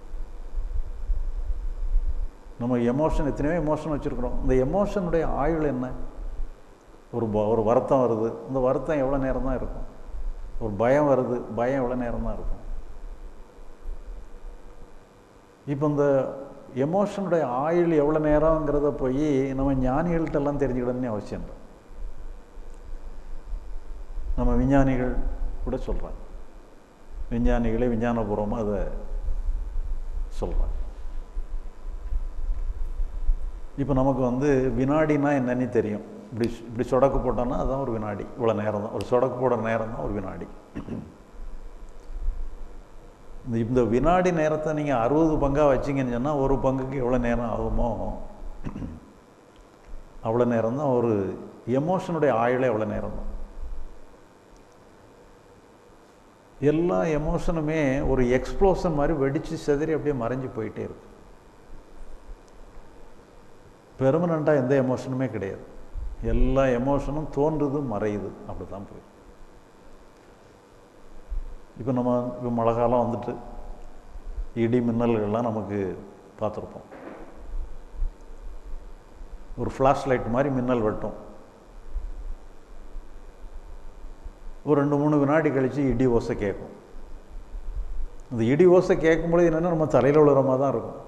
நம்ம எமோஷன் எத்தனையோ எமோஷன் வச்சுருக்கிறோம். இந்த எமோஷனுடைய ஆயுள் என்ன? ஒரு ஒரு வருத்தம் வருது, இந்த வருத்தம் எவ்வளோ நேரம் தான் இருக்கும்? ஒரு பயம் வருது, பயம் எவ்வளோ நேரம் தான் இருக்கும்? இப்போ இந்த எமோஷனுடைய ஆயுள் எவ்வளோ நேரங்கிறத போய் நம்ம ஞானிகள்கிட்டெல்லாம் தெரிஞ்சுக்கிடணும்னு அவசியம் இல்லை. நம்ம விஞ்ஞானிகள் கூட சொல்கிறாங்க, விஞ்ஞானிகளே விஞ்ஞானபூர்வமாக அதை சொல்கிறாங்க. இப்போ நமக்கு வந்து வினாடினா என்னன்னு தெரியும். இப்படி இப்படி சொடக்கு போட்டோன்னா அதுதான் ஒரு வினாடி, இவ்வளோ நேரம் தான். ஒரு சொடக்கு போடுற நேரம் தான் ஒரு வினாடி. இந்த இந்த வினாடி நேரத்தை நீங்கள் அறுபது பங்காக வச்சிங்கன்னு சொன்னால் ஒரு பங்குக்கு எவ்வளோ நேரம் ஆகுமோ அவ்வளோ நேரம் தான். ஒரு எமோஷனுடைய ஆயுளே எவ்வளோ நேரம் தான். எல்லா எமோஷனுமே ஒரு எக்ஸ்ப்ளோஷன் மாதிரி வெடித்து செதறி அப்படியே மறைஞ்சு போயிட்டே இருக்கு. பெர்மனண்ட்டாக எந்த எமோஷனுமே கிடையாது. எல்லா எமோஷனும் தோன்றுது, மறையுது, அப்படி தான் போயிடும். இப்போ நம்ம இப்போ மழை காலம் வந்துட்டு இடி மின்னல்கள்லாம் நமக்கு பார்த்துருப்போம். ஒரு ஃப்ளாஷ் லைட் மாதிரி மின்னல் வெட்டும். ஒரு ரெண்டு மூணு வினாடி கழித்து இடி ஓசை கேட்கும். அந்த இடி ஓசை கேட்கும்பொழுது என்னென்னா நம்ம தலையில் விழுற மாதிரி தான் இருக்கும்.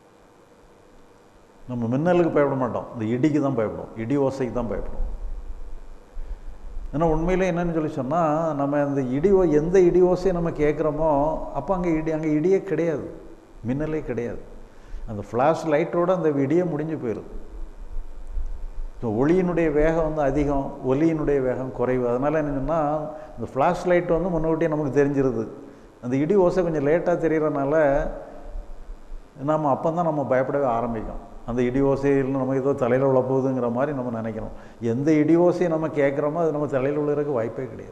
நம்ம மின்னலுக்கு பயப்பட மாட்டோம், இந்த இடிக்கு தான் பயப்படும், இடி ஓசைக்கு தான் பயப்படும். ஏன்னா உண்மையிலே என்னன்னு சொல்லி சொன்னால், நம்ம இந்த இடி ஓ எந்த இடி ஓசையை நம்ம கேட்குறோமோ அப்போ அங்கே இடி அங்கே இடியே கிடையாது, மின்னலே கிடையாது. அந்த ஃப்ளாஷ் லைட்டோடு அந்த இடியே முடிஞ்சு போயிடுது. இப்போ ஒளியினுடைய வேகம் வந்து அதிகம், ஒலியினுடைய வேகம் குறைவு. அதனால் என்ன சொன்னால், இந்த ஃப்ளாஷ் லைட் வந்து முன்னோட்டியே நமக்கு தெரிஞ்சிருது. அந்த இடி ஓசை கொஞ்சம் லேட்டாக தெரிகிறனால நம்ம அப்போ தான் நம்ம பயப்படவே ஆரம்பிக்கும். அந்த இடி ஓசையில் நம்ம ஏதோ தலையில் உள்ள போகுதுங்கிற மாதிரி நம்ம நினைக்கிறோம். எந்த இடி ஓசையை நம்ம கேட்குறோமோ அது நம்ம தலையில் உள்ளறதுக்கு வாய்ப்பே கிடையாது.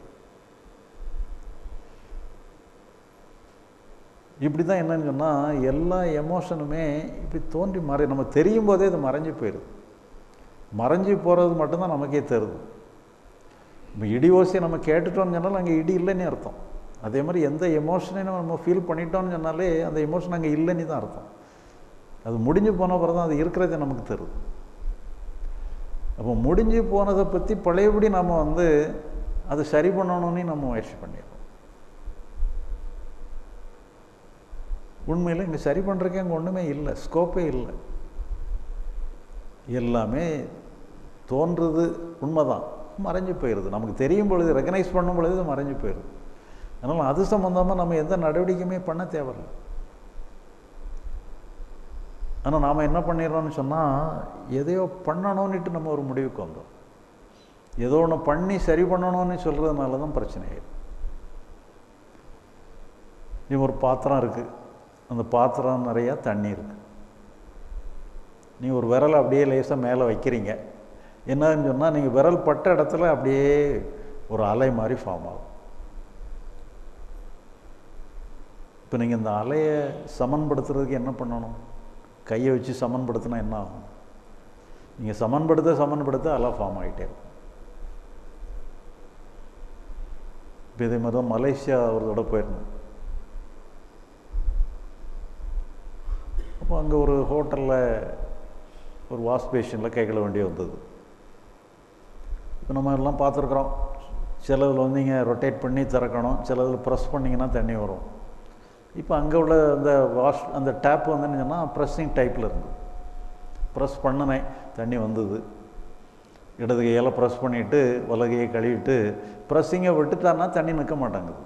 இப்படி தான் என்னன்னு சொன்னால் எல்லா எமோஷனுமே இப்படி தோன்றி மறை நம்ம தெரியும் போதே அது மறைஞ்சு போயிடுது. மறைஞ்சி போகிறது மட்டும்தான் நமக்கே தருது. இப்போ இடி ஓசையை நம்ம கேட்டுட்டோம்னு சொன்னாலும் அங்கே இடி இல்லைன்னு அர்த்தம். அதே மாதிரி எந்த எமோஷனையும் நம்ம ஃபீல் பண்ணிட்டோம்னு சொன்னாலே அந்த எமோஷன் அங்கே இல்லைன்னு தான் அர்த்தம். அது முடிஞ்சு போன பிறகு தான் அது இருக்கிறதே நமக்கு தருது. அப்போ முடிஞ்சு போனதை பற்றி பழையபடி நம்ம வந்து அதை சரி பண்ணணும்னு நம்ம முயற்சி பண்ணிடுறோம். உண்மையில் இங்கே சரி பண்ணுறதுக்கு அங்கே ஒன்றுமே இல்லை, ஸ்கோப்பே இல்லை. எல்லாமே தோன்றுறது உண்மைதான், மறைஞ்சு போயிடுது. நமக்கு தெரியும் பொழுது, ரெகனைஸ் பண்ணும் பொழுது மறைஞ்சு போயிடுது. அதனால் அது சம்மந்தமாக நம்ம எந்த நடவடிக்கையுமே பண்ண தேவையில்லை. ஆனால் நாம் என்ன பண்ணிடுறோம்னு சொன்னால் எதையோ பண்ணணும்னுட்டு நம்ம ஒரு முடிவுக்கு வந்தோம். ஏதோ ஒன்று பண்ணி சரி பண்ணணும்னு சொல்கிறதுனால தான் பிரச்சனை ஆயிடும். நீ ஒரு பாத்திரம் இருக்குது, அந்த பாத்திரம் நிறையா தண்ணி இருக்குது. நீ ஒரு விரலை அப்படியே லேசாக மேலே வைக்கிறீங்க. என்னன்னு சொன்னால் நீங்கள் விரல் பட்ட இடத்துல அப்படியே ஒரு அலை மாதிரி ஃபார்ம் ஆகும். இப்போ நீங்கள் இந்த அலையை சமன்படுத்துறதுக்கு என்ன பண்ணணும்? கையை வச்சு சமன்படுத்தினா என்ன ஆகும்? நீங்கள் சமன்படுத்த சமன்படுத்த அலை ஃபார்ம் ஆகிட்டே இருக்கும். இப்போ இதே மாதிரி தான் மலேசியா ஒரு தடவை போயிருந்தேன். அப்போ அங்கே ஒரு ஹோட்டலில் ஒரு வாஷ் பேஷனில் கை கழுவ வேண்டிய வந்தது. இப்போ நம்ம எல்லாம் பார்த்துருக்குறோம், சிலதில் வந்து நீங்கள் ரொட்டேட் பண்ணி திறக்கணும், சிலதில் ப்ரெஸ் பண்ணிங்கன்னா தண்ணி வரும். இப்போ அங்கே உள்ள அந்த வாஷ் அந்த டேப் வந்து என்ன சொன்னால் ப்ரெஸ்ஸிங் டைப்பில் இருந்தது. ப்ரெஸ் பண்ணினேன், தண்ணி வந்தது. இடது கையால் ப்ரெஸ் பண்ணிவிட்டு வலகையை கழுவிட்டு ப்ரெஸ்ஸிங்கை விட்டுட்டான்னா தண்ணி நிற்க மாட்டாங்குது.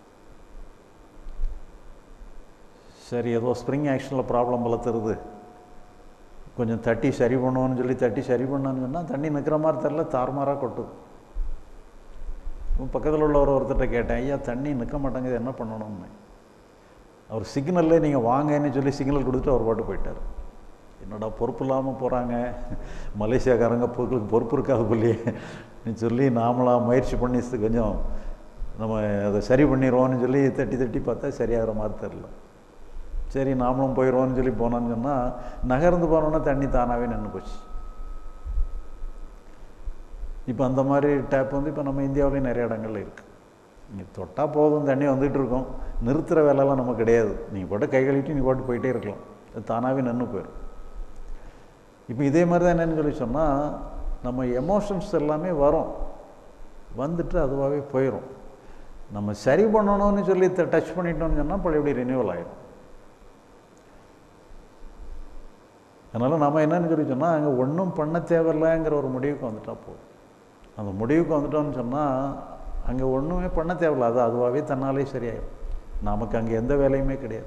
சரி, ஏதோ ஸ்ப்ரிங் ஆக்ஷனில் ப்ராப்ளம் போல தருது, கொஞ்சம் தட்டி சரி பண்ணுவோன்னு சொல்லி தட்டி சரி பண்ணான்னு சொன்னால் தண்ணி நிற்கிற மாதிரி தெரில, தாறுமாறாக கொட்டுது. பக்கத்தில் உள்ள ஒரு ஒருத்தர்கிட்ட கேட்டேன், ஐயா தண்ணி நிற்க மாட்டேங்குது, என்ன பண்ணணும்னு. அவர் சிக்னல்லே நீங்கள் வாங்கன்னு சொல்லி சிக்னல் கொடுத்துட்டு அவர் பாட்டு போயிட்டார். என்னடா பொறுப்பு இல்லாமல் போகிறாங்க, மலேசியாக்காரங்க பொருளுக்கு பொறுப்பு இருக்காது போலியே நீ சொல்லி நாமளாக முயற்சி பண்ணி கொஞ்சம் நம்ம அதை சரி பண்ணிடுவோன்னு சொல்லி தட்டி தட்டி பார்த்தா சரியாகிற மாதிரி தெரில. சரி நாமளும் போயிடுவோன்னு சொல்லி போனோன்னு சொன்னால் நகர்ந்து போனோன்னா தண்ணி தானாகவே நின்று போச்சு. இப்போ அந்த மாதிரி டேப் வந்து இப்போ நம்ம இந்தியாவிலேயும் நிறைய இடங்கள்ல இருக்குது. நீங்கள் தொட்டால் போதும், தண்ணி வந்துகிட்டு இருக்கோம், நிறுத்துகிற வேலைலாம் நமக்கு கிடையாது. நீங்கள் போட்டு கை கழுவிட்டு நீ போட்டு போயிட்டே இருக்கலாம், அது தானாகவே நின்று போயிடும். இப்போ இதே மாதிரி தான் என்னென்னு சொல்லி சொன்னால் நம்ம எமோஷன்ஸ் எல்லாமே வரும், வந்துட்டு அதுவாகவே போயிடும். நம்ம சரி பண்ணணும்னு சொல்லி டச் பண்ணிட்டோம்னு சொன்னால் பழையபடி ரினியூவல் ஆகிடும். அதனால் நம்ம என்னன்னு சொல்லி சொன்னால் அங்கே ஒன்றும் பண்ண தேவையில்லைங்கிற ஒரு முடிவுக்கு வந்துட்டா போதும். அந்த முடிவுக்கு வந்துட்டோம்னு சொன்னால் அங்கே ஒன்றுமே பண்ண தேவையில்லை, அது அதுவாகவே தன்னாலே சரியாயிடும். நமக்கு அங்கே எந்த வேலையுமே கிடையாது.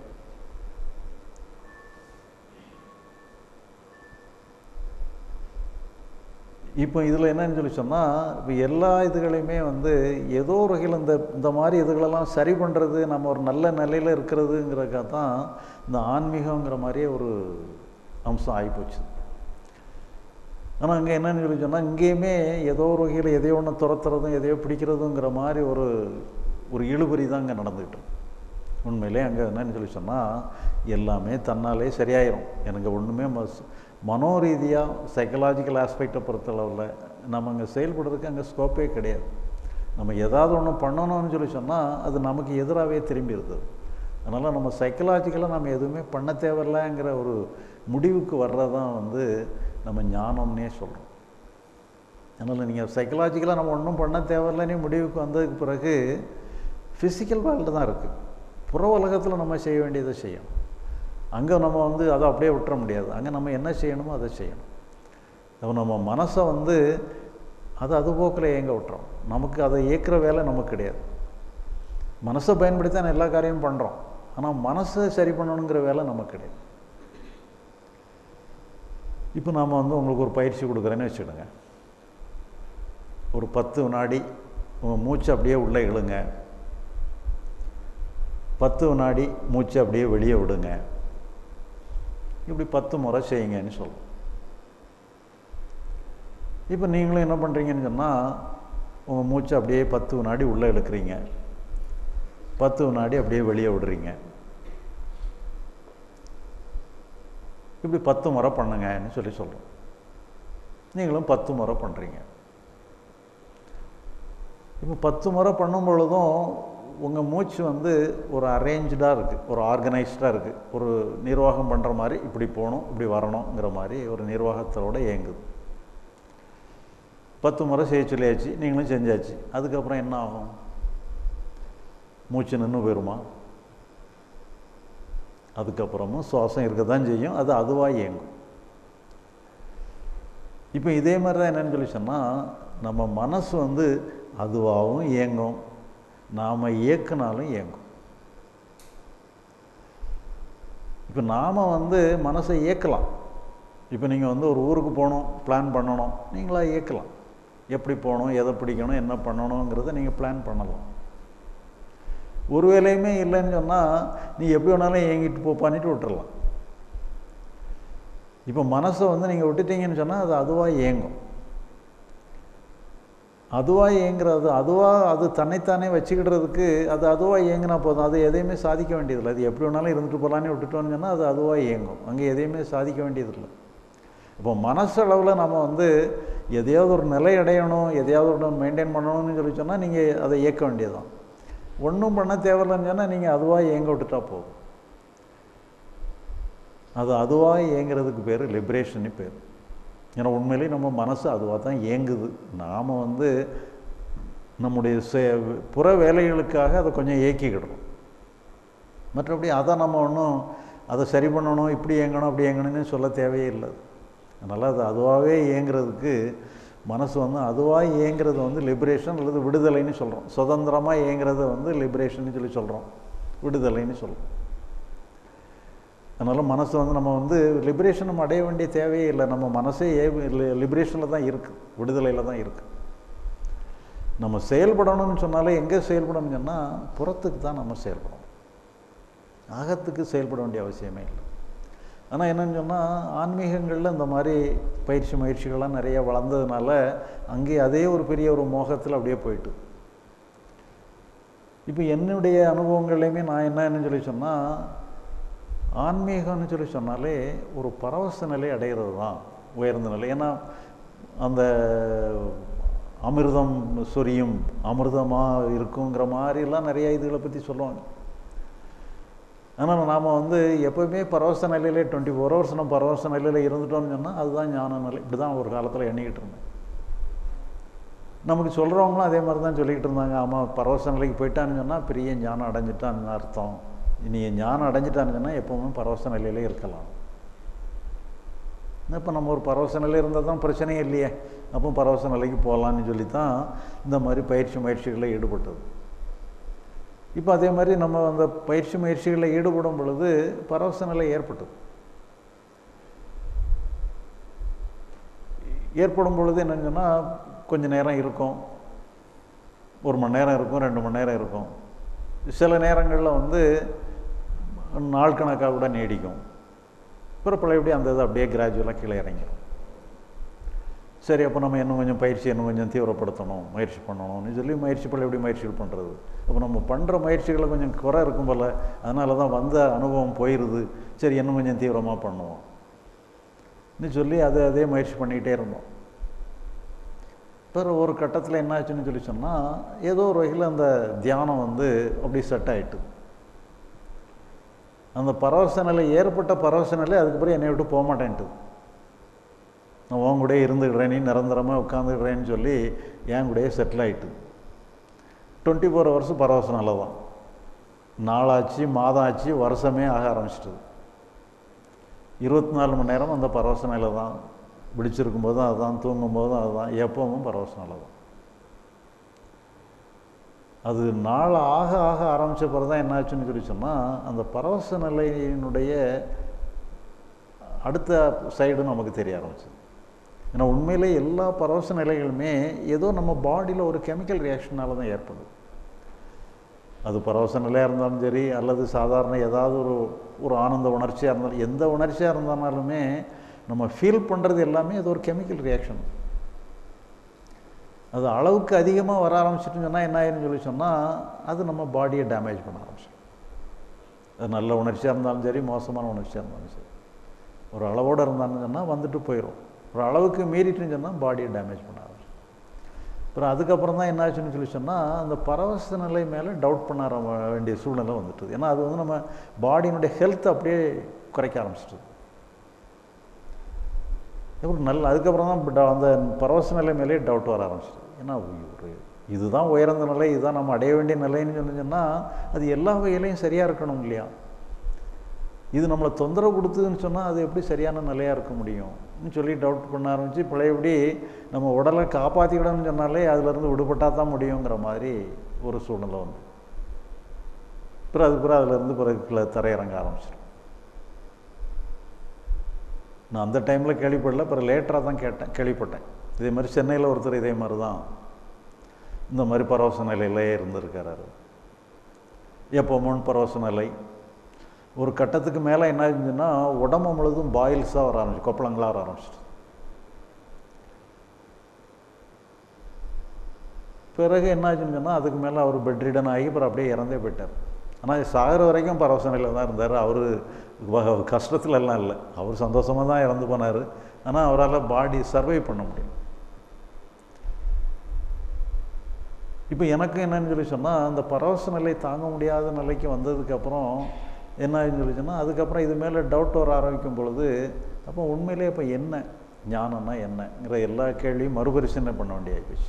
இப்போ இதில் என்னன்னு சொல்லி சொன்னால் இப்போ எல்லா இதுகளையுமே வந்து ஏதோ ஒரு வகையில் இந்த இந்த மாதிரி இதுகளெல்லாம் சரி பண்ணுறது, நம்ம ஒரு நல்ல நிலையில் இருக்கிறதுங்கிறக்காக தான் இந்த ஆன்மீகங்கிற மாதிரியே ஒரு அம்சம் ஆகிப்போச்சு. ஆனால் அங்கே என்னன்னு சொல்லி சொன்னால் இங்கேயுமே ஏதோ ஒரு வகையில் எதையோ ஒன்று துரத்துறதும் எதையோ பிடிக்கிறதுங்கிற மாதிரி ஒரு ஒரு இழுபறி தான் அங்கே நடந்துக்கிட்டு. உண்மையிலே அங்கே என்னன்னு சொல்லி சொன்னால் எல்லாமே தன்னாலே சரியாயிரும். எனக்கு ஒன்றுமே மஸ் மனோ ரீதியாக சைக்கலாஜிக்கல் ஆஸ்பெக்டை பொறுத்தளவில் நம்ம அங்கே செயல்படுறதுக்கு அங்கே ஸ்கோப்பே கிடையாது. நம்ம ஏதாவது ஒன்று பண்ணணும்னு சொல்லி சொன்னால் அது நமக்கு எதிராகவே திரும்பிடுது. அதனால் நம்ம சைக்கலாஜிக்கலாக நம்ம எதுவுமே பண்ண தேவையில்லைங்கிற ஒரு முடிவுக்கு வர்றதான் வந்து நம்ம ஞானம்னே சொல்கிறோம். அதனால் நீங்கள் சைக்கலாஜிக்கலாக நம்ம ஒன்றும் பண்ண தேவையில்லைன்னு முடிவுக்கு வந்ததுக்கு பிறகு ஃபிசிக்கல் வேர்ல்டு தான் இருக்குது. புற உலகத்தில் நம்ம செய்ய வேண்டியதை செய்யணும். அங்கே நம்ம வந்து அதை அப்படியே விட்டுற முடியாது. அங்கே நம்ம என்ன செய்யணுமோ அதை செய்யணும். அப்போ நம்ம மனசை வந்து அதை அது போக்கில் இயங்க விட்டுறோம். நமக்கு அதை இயக்கிற வேலை நமக்கு கிடையாது. மனசை பயன்படுத்தி தான் எல்லா காரியமும் பண்ணுறோம். ஆனால் மனசை சரி பண்ணணுங்கிற வேலை நமக்கு கிடையாது. இப்போ நாம் வந்து உங்களுக்கு ஒரு பயிற்சி கொடுக்குறேன்னு வச்சுடுங்க. ஒரு பத்து வினாடி உங்கள் மூச்சு அப்படியே உள்ளே இழுங்க, பத்து வினாடி மூச்சு அப்படியே வெளியே விடுங்க. இப்படி பத்து முறை செய்யுங்கன்னு சொல்லுவோம். இப்போ நீங்களும் என்ன பண்ணுறீங்கன்னு சொன்னால் உங்கள் மூச்சை அப்படியே பத்து வினாடி உள்ளே இழுக்கிறீங்க, பத்து வினாடி அப்படியே வெளியே விடுறீங்க. இப்படி பத்து முறை பண்ணுங்கன்னு சொல்லி சொல்கிறோம். நீங்களும் பத்து முறை பண்ணுறீங்க. இப்போ பத்து முறை பண்ணும் பொழுதும் உங்கள் மூச்சு வந்து ஒரு அரேஞ்சாக இருக்குது, ஒரு ஆர்கனைஸ்டாக இருக்குது, ஒரு நிர்வாகம் பண்ணுற மாதிரி இப்படி போகணும் இப்படி வரணுங்கிற மாதிரி ஒரு நிர்வாகத்தோடு இயங்குது. பத்து முறை செய்ய சொல்லியாச்சு, நீங்களும் செஞ்சாச்சு. அதுக்கப்புறம் என்ன ஆகும்? மூச்சு நின்று போயிடுமா? அதுக்கப்புறமும் சுவாசம் இருக்க தான் செய்யும், அது அதுவாக இயங்கும். இப்போ இதே மாதிரி தான் என்னென்னு சொல்லி சொன்னால், நம்ம மனசு வந்து அதுவாகவும் இயங்கும், நாம் இயக்குனாலும் இயங்கும். இப்போ நாம் வந்து மனசை இயக்கலாம். இப்போ நீங்கள் வந்து ஒரு ஊருக்கு போகணும், பிளான் பண்ணணும், நீங்களாக இயக்கலாம். எப்படி போகணும், எதை பிடிக்கணும், என்ன பண்ணணுங்கிறத நீங்கள் பிளான் பண்ணலாம். ஒரு வேலையுமே இல்லைன்னு சொன்னால் நீ எப்படி வேணாலும் இயங்கிட்டு போ பண்ணிட்டு விட்டுறலாம். இப்போ மனசை வந்து நீங்கள் விட்டுட்டீங்கன்னு சொன்னால் அது அதுவாக இயங்கும். அதுவாக இயங்குறது, அதுவாக அது தன்னைத்தானே வச்சுக்கிடுறதுக்கு அது அதுவாக இயங்கினா போதும். அது எதையுமே சாதிக்க வேண்டியதில்லை. அது எப்படி வேணாலும் இருந்துட்டு போகலான்னு விட்டுட்டோன்னு சொன்னால் அது அதுவாக இயங்கும். அங்கே எதையுமே சாதிக்க வேண்டியதில்லை. இப்போ மனசளவில் நம்ம வந்து எதையாவது ஒரு நிலை அடையணும், எதையாவது ஒரு மெயின்டைன் பண்ணணும்னு சொல்லி சொன்னால் நீங்கள் அதை இயக்க வேண்டியதுதான். ஒன்றும் பண்ண தேவையில்லைன்னு சொன்னால் நீங்கள் அதுவாக இயங்க விட்டுட்டா போதும். அது அதுவாக இயங்கிறதுக்கு பேர் லிபரேஷன்னு பேர். ஏன்னா உண்மையிலேயே நம்ம மனசு அதுவாக தான் இயங்குது. நாம் வந்து நம்முடைய புற வேலைகளுக்காக அதை கொஞ்சம் இயக்கிக்கிடுறோம். மற்றபடி அதை நம்ம ஒன்றும் அதை சரி பண்ணணும், இப்படி இயங்கணும் அப்படி இயங்கணும்னு சொல்ல தேவையே இல்லை. அதனால் அது அதுவாகவே இயங்குறதுக்கு மனசு வந்து அதுவாக இயங்கிறது வந்து லிபரேஷன் அல்லது விடுதலைன்னு சொல்கிறோம். சுதந்திரமாக இயங்கிறத வந்து லிபரேஷன்னு சொல்லி சொல்கிறோம், விடுதலைன்னு சொல்கிறோம். அதனால் மனசு வந்து நம்ம வந்து லிபரேஷன் நம்ம அடைய வேண்டிய தேவையே இல்லை. நம்ம மனசே ஏ லிபரேஷனில் தான் இருக்குது, விடுதலையில் தான் இருக்குது. நம்ம செயல்படணும்னு சொன்னாலே எங்கே செயல்படணும்னு சொன்னால் புறத்துக்கு தான் நம்ம செயல்படணும், அகத்துக்கு செயல்பட வேண்டிய அவசியமே இல்லை. ஆனால் என்னென்னு சொன்னால் ஆன்மீகங்களில் இந்த மாதிரி பயிற்சி முயற்சிகள்லாம் நிறைய வளர்ந்ததுனால அங்கே அதே ஒரு பெரிய ஒரு மோகத்தில் அப்படியே போயிட்டு. இப்போ என்னுடைய அனுபவங்கள்லையுமே நான் என்னன்னு சொல்லி சொன்னால், ஆன்மீகம்னு சொல்லி சொன்னாலே ஒரு பரவச நிலை அடைகிறது தான் உயர்ந்த நிலை. ஏன்னா அந்த அமிர்தம் சொரியும், அமிர்தமாக இருக்குங்கிற மாதிரிலாம் நிறைய இதுகளை பற்றி சொல்லுவாங்க. ஆனால் நாம் வந்து எப்போவுமே பரவச நிலையிலே டுவெண்ட்டி ஃபோர் ஹவர்ஸ் நம்ம பரவச நிலையில் இருந்துட்டோம்னு சொன்னால் அதுதான் ஞான நிலை. இப்படி தான் ஒரு காலத்தில் எண்ணிக்கிட்டு இருந்தேன். நமக்கு சொல்கிறவங்களும் அதே மாதிரி தான் சொல்லிக்கிட்டு இருந்தாங்க. ஆமாம், பரவச நிலைக்கு போயிட்டான்னு சொன்னால் பெரிய ஞானம் அடைஞ்சிட்டான்னு அர்த்தம். நீ ஞானம் அடைஞ்சிட்டான்னு சொன்னால் எப்போவுமே பரவச நிலையிலே இருக்கலாம். இப்போ நம்ம ஒரு பரவச நிலை இருந்தால் தான் பிரச்சனையே இல்லையே, அப்போ பரவச நிலைக்கு போகலான்னு சொல்லி தான் இந்த மாதிரி பயிற்சி முயற்சிகளில் ஈடுபட்டது. இப்போ அதே மாதிரி நம்ம அந்த பயிற்சி முயற்சிகளில் ஈடுபடும் பொழுது பரவச நிலை ஏற்பட்டது. ஏற்படும் பொழுது என்னன்னு சொன்னால் கொஞ்சம் நேரம் இருக்கும், ஒரு மணி நேரம் இருக்கும், ரெண்டு மணி நேரம் இருக்கும். சில நேரங்களில் வந்து நாள் கணக்காக கூட நீடிக்கும். அப்புறம் பழையபடி அந்த இது அப்படியே கிராஜுவலாக கீழே இறங்கிடும். சரி, அப்போ நம்ம இன்னும் கொஞ்சம் பயிற்சி இன்னும் கொஞ்சம் தீவிரப்படுத்தணும், முயற்சி பண்ணணும்னு சொல்லி முயற்சி பழையபடி முயற்சிகள் பண்ணுறது. அப்போ நம்ம பண்ணுற முயற்சிகளை கொஞ்சம் குறை இருக்கும் போல், அதனால தான் வந்த அனுபவம் போயிடுது. சரி, இன்னும் கொஞ்சம் தீவிரமாக பண்ணுவோம் இன்னும் சொல்லி அதை அதே முயற்சி பண்ணிக்கிட்டே இருந்தோம். பிறகு ஒரு கட்டத்தில் என்ன ஆச்சுன்னு சொல்லி சொன்னால், ஏதோ ஒரு வகையில் அந்த தியானம் வந்து அப்படி செட் ஆகிட்டு, அந்த பரவச நிலை ஏற்பட்ட பரவச நிலை அதுக்கப்புறம் என்னை விட்டு போக மாட்டேன்ட்டு. நான் உன் கூடயே இருந்துக்கிறேன், நீ நிரந்தரமாக உட்காந்துக்கிறேன்னு சொல்லி என் கூடயே செட்டில் ஆகிட்டு டுவெண்ட்டி ஃபோர் ஹவர்ஸ் பரவச நிலை தான். நாளாச்சு, மாதம் ஆச்சு, வருஷமே ஆக ஆரம்பிச்சிட்டது. இருபத்தி நாலு மணி நேரம் அந்த பரவச நிலை தான். பிடிச்சிருக்கும் போதும் அதுதான், தூங்கும் போதும் அதுதான், எப்பவும் பரவச நிலை தான். அது நாள் ஆக ஆக ஆரம்பித்த பிறகு தான் என்னாச்சுன்னு சொல்லி சொன்னால், அந்த பரவச நிலையினுடைய அடுத்த சைடு நமக்கு தெரிய ஆரம்பிச்சது. ஏன்னா உண்மையிலே எல்லா பரவச நிலைகளுமே ஏதோ நம்ம பாடியில் ஒரு கெமிக்கல் ரியாக்ஷனால் தான் ஏற்படுது. அது பரவச நிலையாக இருந்தாலும் சரி, அல்லது சாதாரண ஏதாவது ஒரு ஒரு ஆனந்த உணர்ச்சியாக இருந்தாலும், எந்த உணர்ச்சியாக இருந்தாலுமே நம்ம ஃபீல் பண்ணுறது எல்லாமே அது ஒரு கெமிக்கல் ரியாக்ஷன். அது அளவுக்கு அதிகமாக வர ஆரம்பிச்சிட்டுன்னு சொன்னால் என்ன ஆயிருன்னு சொல்லி சொன்னால் அது நம்ம பாடியை டேமேஜ் பண்ண ஆரம்பிச்சிடும். அது நல்ல உணர்ச்சியாக இருந்தாலும் சரி, மோசமான உணர்ச்சியாக இருந்தாலும் சரி, ஒரு அளவோடு இருந்தான்னு சொன்னால் வந்துட்டு போயிடும். ஒரு அளவுக்கு மீறிட்டுன்னு சொன்னால் பாடியை டேமேஜ் பண்ண ஆரம்பிச்சிடும். அப்புறம் அதுக்கப்புறம் தான் என்ன ஆச்சுன்னு சொல்லி சொன்னால் அந்த பரவச நிலை மேலே டவுட் பண்ண வேண்டிய சூழ்நிலை வந்துட்டுது. ஏன்னா அது வந்து நம்ம பாடியினுடைய ஹெல்த்தை அப்படியே குறைக்க ஆரம்பிச்சிட்டுது. எப்படி நல்ல அதுக்கப்புறம் தான் அந்த பரவச நிலை மேலே டவுட் வர ஆரம்பிச்சிது. ஏன்னா ஒரு இதுதான் உயர்ந்த நிலை, இதுதான் நம்ம அடைய வேண்டிய நிலைன்னு சொன்னீங்கன்னா அது எல்லா வகையிலையும் சரியாக இருக்கணும் இல்லையா? இது நம்மளை தொந்தரவு கொடுத்ததுன்னு சொன்னால் அது எப்படி சரியான நிலையாக இருக்க முடியும்னு சொல்லி டவுட் பண்ண ஆரம்பித்து பழையபடி நம்ம உடலை காப்பாற்றிக்கிடணும்னு சொன்னாலே அதுலேருந்து விடுபட்டால் தான் முடியுங்கிற மாதிரி ஒரு சூழ்நிலை வந்து பிறகு அது பிறகு அதுலேருந்து பிறகு தரையிறங்க ஆரம்பிச்சிடும். நான் அந்த டைமில் கேள்விப்படல, பிறகு லேட்டராக தான் கேட்டேன் கேள்விப்பட்டேன். இதே மாதிரி சென்னையில் ஒருத்தர் இதே மாதிரி தான் இந்த மாதிரி பரவச நிலையிலே இருந்திருக்காரு. எப்போமோன்னு பரவச நிலை ஒரு கட்டத்துக்கு மேலே என்ன ஆச்சுன்னா உடம்பு முழுதும் பாயில்ஸாக வர ஆரம்பிச்சு, கொப்பளங்களாக வர ஆரம்பிச்சிட்டு பிறகு என்ன ஆச்சுன்னு சொன்னால் அதுக்கு மேலே அவர் பெட் ரிடன் ஆகி அப்புறம் அப்படியே இறந்தே போயிட்டார். ஆனால் சாகிற வரைக்கும் பரவச நிலையில் தான் இருந்தார். அவர் கஷ்டத்துல எல்லாம் இல்லை, அவர் சந்தோஷமாக தான் இறந்து போனார். ஆனால் அவரால் பாடி சர்வை பண்ண முடியும். இப்போ எனக்கு என்னன்னு சொல்லி சொன்னால் அந்த பரவச நிலை தாங்க முடியாத நிலைக்கு வந்ததுக்கப்புறம் என்ன ஆச்சுன்னு சொல்லி சொன்னால் அதுக்கப்புறம் இது மேலே டவுட் வர ஆரம்பிக்கும் பொழுது அப்போ உண்மையிலே இப்போ என்ன ஞானம்னா என்னங்கிற எல்லா கேள்வியும் மறுபரிசீலனை பண்ண வேண்டிய ஆயிடுச்சு.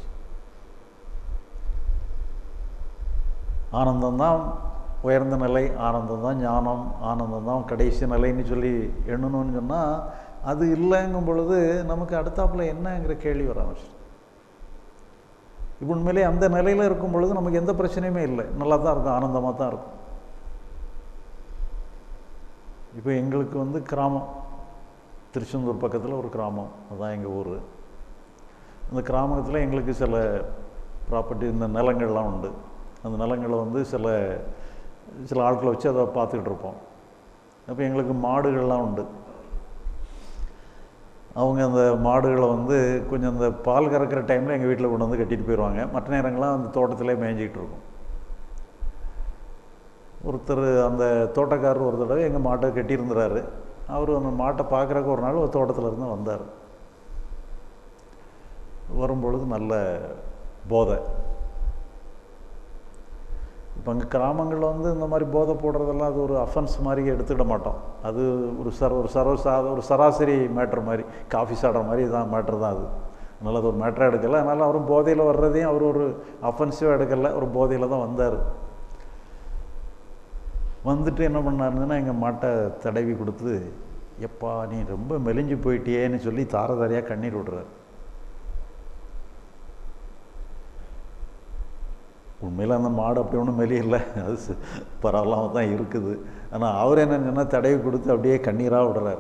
ஆனந்தம்தான் உயர்ந்த நிலை, ஆனந்தம் தான் ஞானம், ஆனந்தம் தான் கடைசி நிலைன்னு சொல்லி எண்ணணும்னு சொன்னால் அது இல்லைங்கும் பொழுது நமக்கு அடுத்தாப்புல என்னங்கிற கேள்வி வர ஆரம்பிச்சு. இப்போ உண்மையிலே அந்த நிலையில் இருக்கும் பொழுது நமக்கு எந்த பிரச்சனையுமே இல்லை, நல்லா தான் இருக்கும், ஆனந்தமாக தான் இருக்கும். இப்போ எங்களுக்கு வந்து கிராமம், திருச்செந்தூர் பக்கத்தில் ஒரு கிராமம், அதுதான் எங்கள் ஊர். அந்த கிராமத்தில் எங்களுக்கு சில ப்ராப்பர்ட்டி இந்த நிலங்கள்லாம் உண்டு. அந்த நிலங்களை வந்து சில சில ஆட்களை வச்சு அதை பார்த்துக்கிட்டு இருப்போம். அப்போ எங்களுக்கு மாடுகள்லாம் உண்டு. அவங்க அந்த மாடுகளை வந்து கொஞ்சம் அந்த பால் கறக்கிற டைமில் எங்கள் வீட்டில் கொண்டு வந்து கட்டிட்டு போயிடுவாங்க. மற்ற நேரங்கள்லாம் அந்த தோட்டத்திலே மேய்ஞ்சிக்கிட்டு இருக்கும். ஒருத்தர் அந்த தோட்டக்காரர் ஒரு தடவை எங்கள் மாட்டை கட்டியிருந்துறாரு. அவர் அந்த மாட்டை பார்க்குறக்கு ஒரு நாள் ஒரு தோட்டத்தில் இருந்து வந்தார். வரும்பொழுது நல்ல போதை. இப்போ அங்கே கிராமங்களில் வந்து இந்த மாதிரி போதை போடுறதெல்லாம் அது ஒரு அஃபென்ஸ் மாதிரி எடுத்துக்கிட மாட்டோம். அது ஒரு சர ஒரு சர்வசா ஒரு சராசரி மேட்ரு மாதிரி, காஃபி சாடுற மாதிரி தான் மேட்ரு தான் அது. அதனால் அது ஒரு மேட்ராக எடுக்கலை. அதனால் அவரும் போதையில் வர்றதையும் அவர் ஒரு அஃபென்சிவாக எடுக்கலை, ஒரு போதையில் தான் வந்தார். வந்துட்டு என்ன பண்ணாருங்கன்னா எங்கள் மாட்டை தடவி கொடுத்து, எப்பா நீ ரொம்ப மெலிஞ்சு போயிட்டியேன்னு சொல்லி தார தாரையாக கண்ணீர் விடுறாரு. உண்மையில் அந்த மாடு அப்படி ஒன்றும் மெலியில்லை, அது பரவாயில்லாமல் தான் இருக்குது. ஆனால் அவர் என்னன்னு சொன்னால் தடவி கொடுத்து அப்படியே கண்ணீராக விடுறாரு.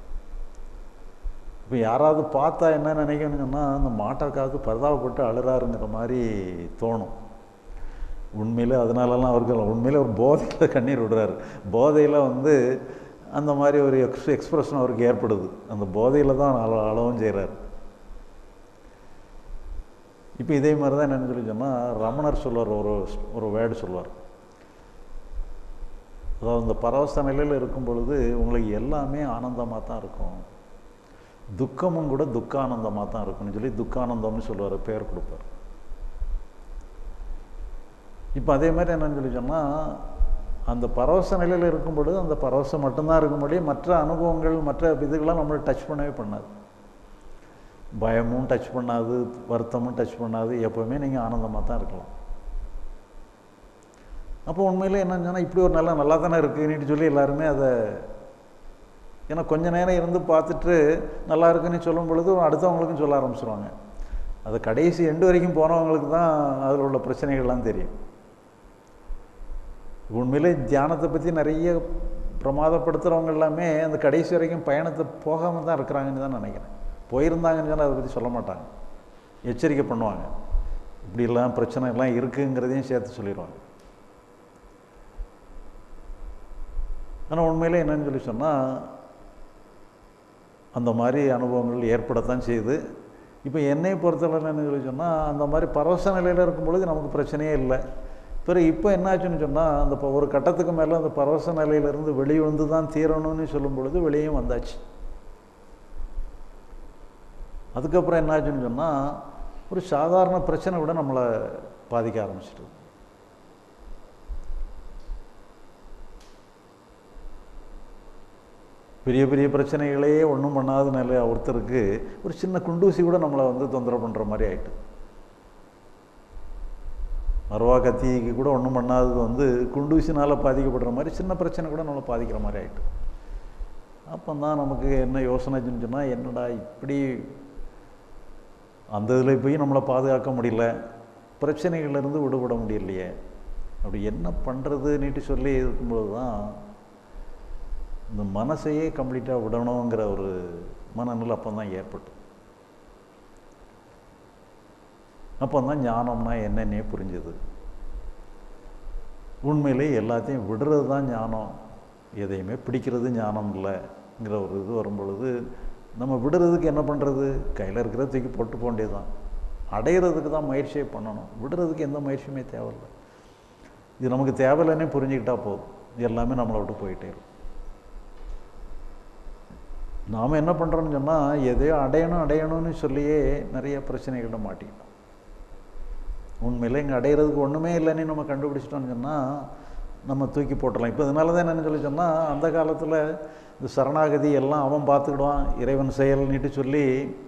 இப்போ யாராவது பார்த்தா என்ன நினைக்கணும்னு சொன்னால் அந்த மாட்டைக்காவது பரிதாபப்பட்டு அழுறாருங்கிற மாதிரி தோணும். உண்மையில் அதனாலலாம் அவருக்கு உண்மையில் ஒரு போதையில் கண்ணீர் விடுறாரு. போதையில் வந்து அந்த மாதிரி ஒரு எக்ஸ் எக்ஸ்ப்ரெஷன் அவருக்கு ஏற்படுது. அந்த போதையில் தான் அள அளவும் செய்கிறார். இப்போ இதே மாதிரி தான் என்னென்னு சொல்லி சொன்னால் ரமணர் சொல்வார், ஒரு ஒரு வேர்டு சொல்வார். அதாவது இந்த பரவச நிலையில் இருக்கும் பொழுது உங்களுக்கு எல்லாமே ஆனந்தமாக தான் இருக்கும், துக்கமும் கூட துக்கானந்தமாக தான் இருக்கும்னு சொல்லி துக்கானந்தம்னு சொல்லுவார், பேர் கொடுப்பார். இப்போ அதே மாதிரி என்னென்னு சொல்லி சொன்னால் அந்த பரவச நிலையில் இருக்கும் பொழுது அந்த பரவசம் மட்டும்தான் இருக்கும்படி மற்ற அனுபவங்கள் மற்ற இதுகள்லாம் நம்மளை டச் பண்ணவே பண்ணாது. பயமும் டச் பண்ணாது, வருத்தமும் டச் பண்ணாது. எப்போவுமே நீங்கள் ஆனந்தமாக தான் இருக்கலாம். அப்போ உண்மையில் என்னன்னு சொன்னால் இப்படி ஒரு நல்லா நல்லா தானே இருக்குன்னு சொல்லி எல்லாருமே அதை, ஏன்னா கொஞ்சம் நேரம் இருந்து பார்த்துட்டு நல்லா இருக்குன்னு சொல்லும் பொழுது அடுத்தவங்களுக்கும் சொல்ல ஆரம்பிச்சிருவாங்க. அது கடைசி எண்டு வரைக்கும் போனவங்களுக்கு தான் அதில் உள்ள பிரச்சனைகள்லாம் தெரியும். உண்மையிலே தியானத்தை பற்றி நிறைய பிரமாதப்படுத்துகிறவங்க எல்லாமே அந்த கடைசி வரைக்கும் பயணத்தை போகாமல் தான் இருக்கிறாங்கன்னு தான் நினைக்கிறேன். போயிருந்தாங்கன்னு சொன்னால் அதை பற்றி சொல்ல மாட்டாங்க, எச்சரிக்கை பண்ணுவாங்க. இப்படிலாம் பிரச்சனை எல்லாம் இருக்குங்கிறதையும் சேர்த்து சொல்லிடுவாங்க. ஆனால் உண்மையிலே என்னன்னு சொல்லி சொன்னால் அந்த மாதிரி அனுபவங்கள் ஏற்படத்தான் செய்யுது. இப்போ என்னை பொறுத்தவரை என்ன சொல்லி சொன்னால், அந்த மாதிரி பரவச நிலையில் இருக்கும்பொழுது நமக்கு பிரச்சனையே இல்லை. பிறகு இப்போ என்னாச்சுன்னு சொன்னால், அந்த ஒரு கட்டத்துக்கு மேலே அந்த பரவச நிலையிலேருந்து வெளியே வந்து தான் தீரணும்னு சொல்லும் பொழுது வெளியும் வந்தாச்சு. அதுக்கப்புறம் என்னாச்சுன்னு சொன்னால், ஒரு சாதாரண பிரச்சனை கூட நம்மளை பாதிக்க ஆரம்பிச்சிட்டு. பெரிய பெரிய பிரச்சனைகளையே ஒன்றும் பண்ணாத நிலை ஒருத்தருக்கு ஒரு சின்ன குண்டூசி கூட நம்மளை வந்து தொந்தரவு பண்ணுற மாதிரி ஆகிட்டு. மருவா கத்திக்கு கூட ஒன்றும் பண்ணாதது வந்து குண்டூசினால் பாதிக்கப்படுற மாதிரி சின்ன பிரச்சனை கூட நம்மளை பாதிக்கிற மாதிரி ஆகிட்டு. அப்போ தான் நமக்கு என்ன யோசனைன்னு சொன்னால், என்னடா இப்படி அந்த இதில் போய் நம்மளை பாதுகாக்க முடியல, பிரச்சனைகள்லேருந்து விடுபட முடியலையே, அப்படி என்ன பண்ணுறதுன்னுட்டு சொல்லி இருக்கும்பொழுது தான் இந்த மனசையே கம்ப்ளீட்டாக விடணுங்கிற ஒரு மனநிலை அப்போ தான் ஏற்பட்டு. அப்போ தான் ஞானம்னா என்னன்னே புரிஞ்சுது. உண்மையிலே எல்லாத்தையும் விடுறது தான் ஞானம், எதையுமே பிடிக்கிறது ஞானம் இல்லைங்கிற ஒரு இது வரும்பொழுது நம்ம விடுறதுக்கு என்ன பண்ணுறது? கையில் இருக்கிறத தூக்கி போட்டு போக வேண்டியது தான். அடையிறதுக்கு தான் முயற்சியே பண்ணணும், விடுறதுக்கு எந்த முயற்சியுமே தேவையில்லை. இது நமக்கு தேவையில்லைன்னே புரிஞ்சுக்கிட்டால் போதும், எல்லாமே நம்மளை விட்டு போயிட்டே இருக்கும். நாம் என்ன பண்ணுறோன்னு சொன்னால், எதையோ அடையணும் அடையணும்னு சொல்லியே நிறைய பிரச்சனைகளை மாட்டிக்கிட்டோம். உண்மையில் இங்கே அடையிறதுக்கு ஒன்றுமே இல்லைன்னு நம்ம கண்டுபிடிச்சிட்டோம்னு சொன்னால் நம்ம தூக்கி போட்டலாம். இப்போ இதனால தான் என்னென்னு சொல்லி சொன்னால், அந்த காலத்தில் இந்த சரணாகதி எல்லாம் அவன் பார்த்துக்கிடுவான், இறைவன் செயல்னிட்டு சொல்லி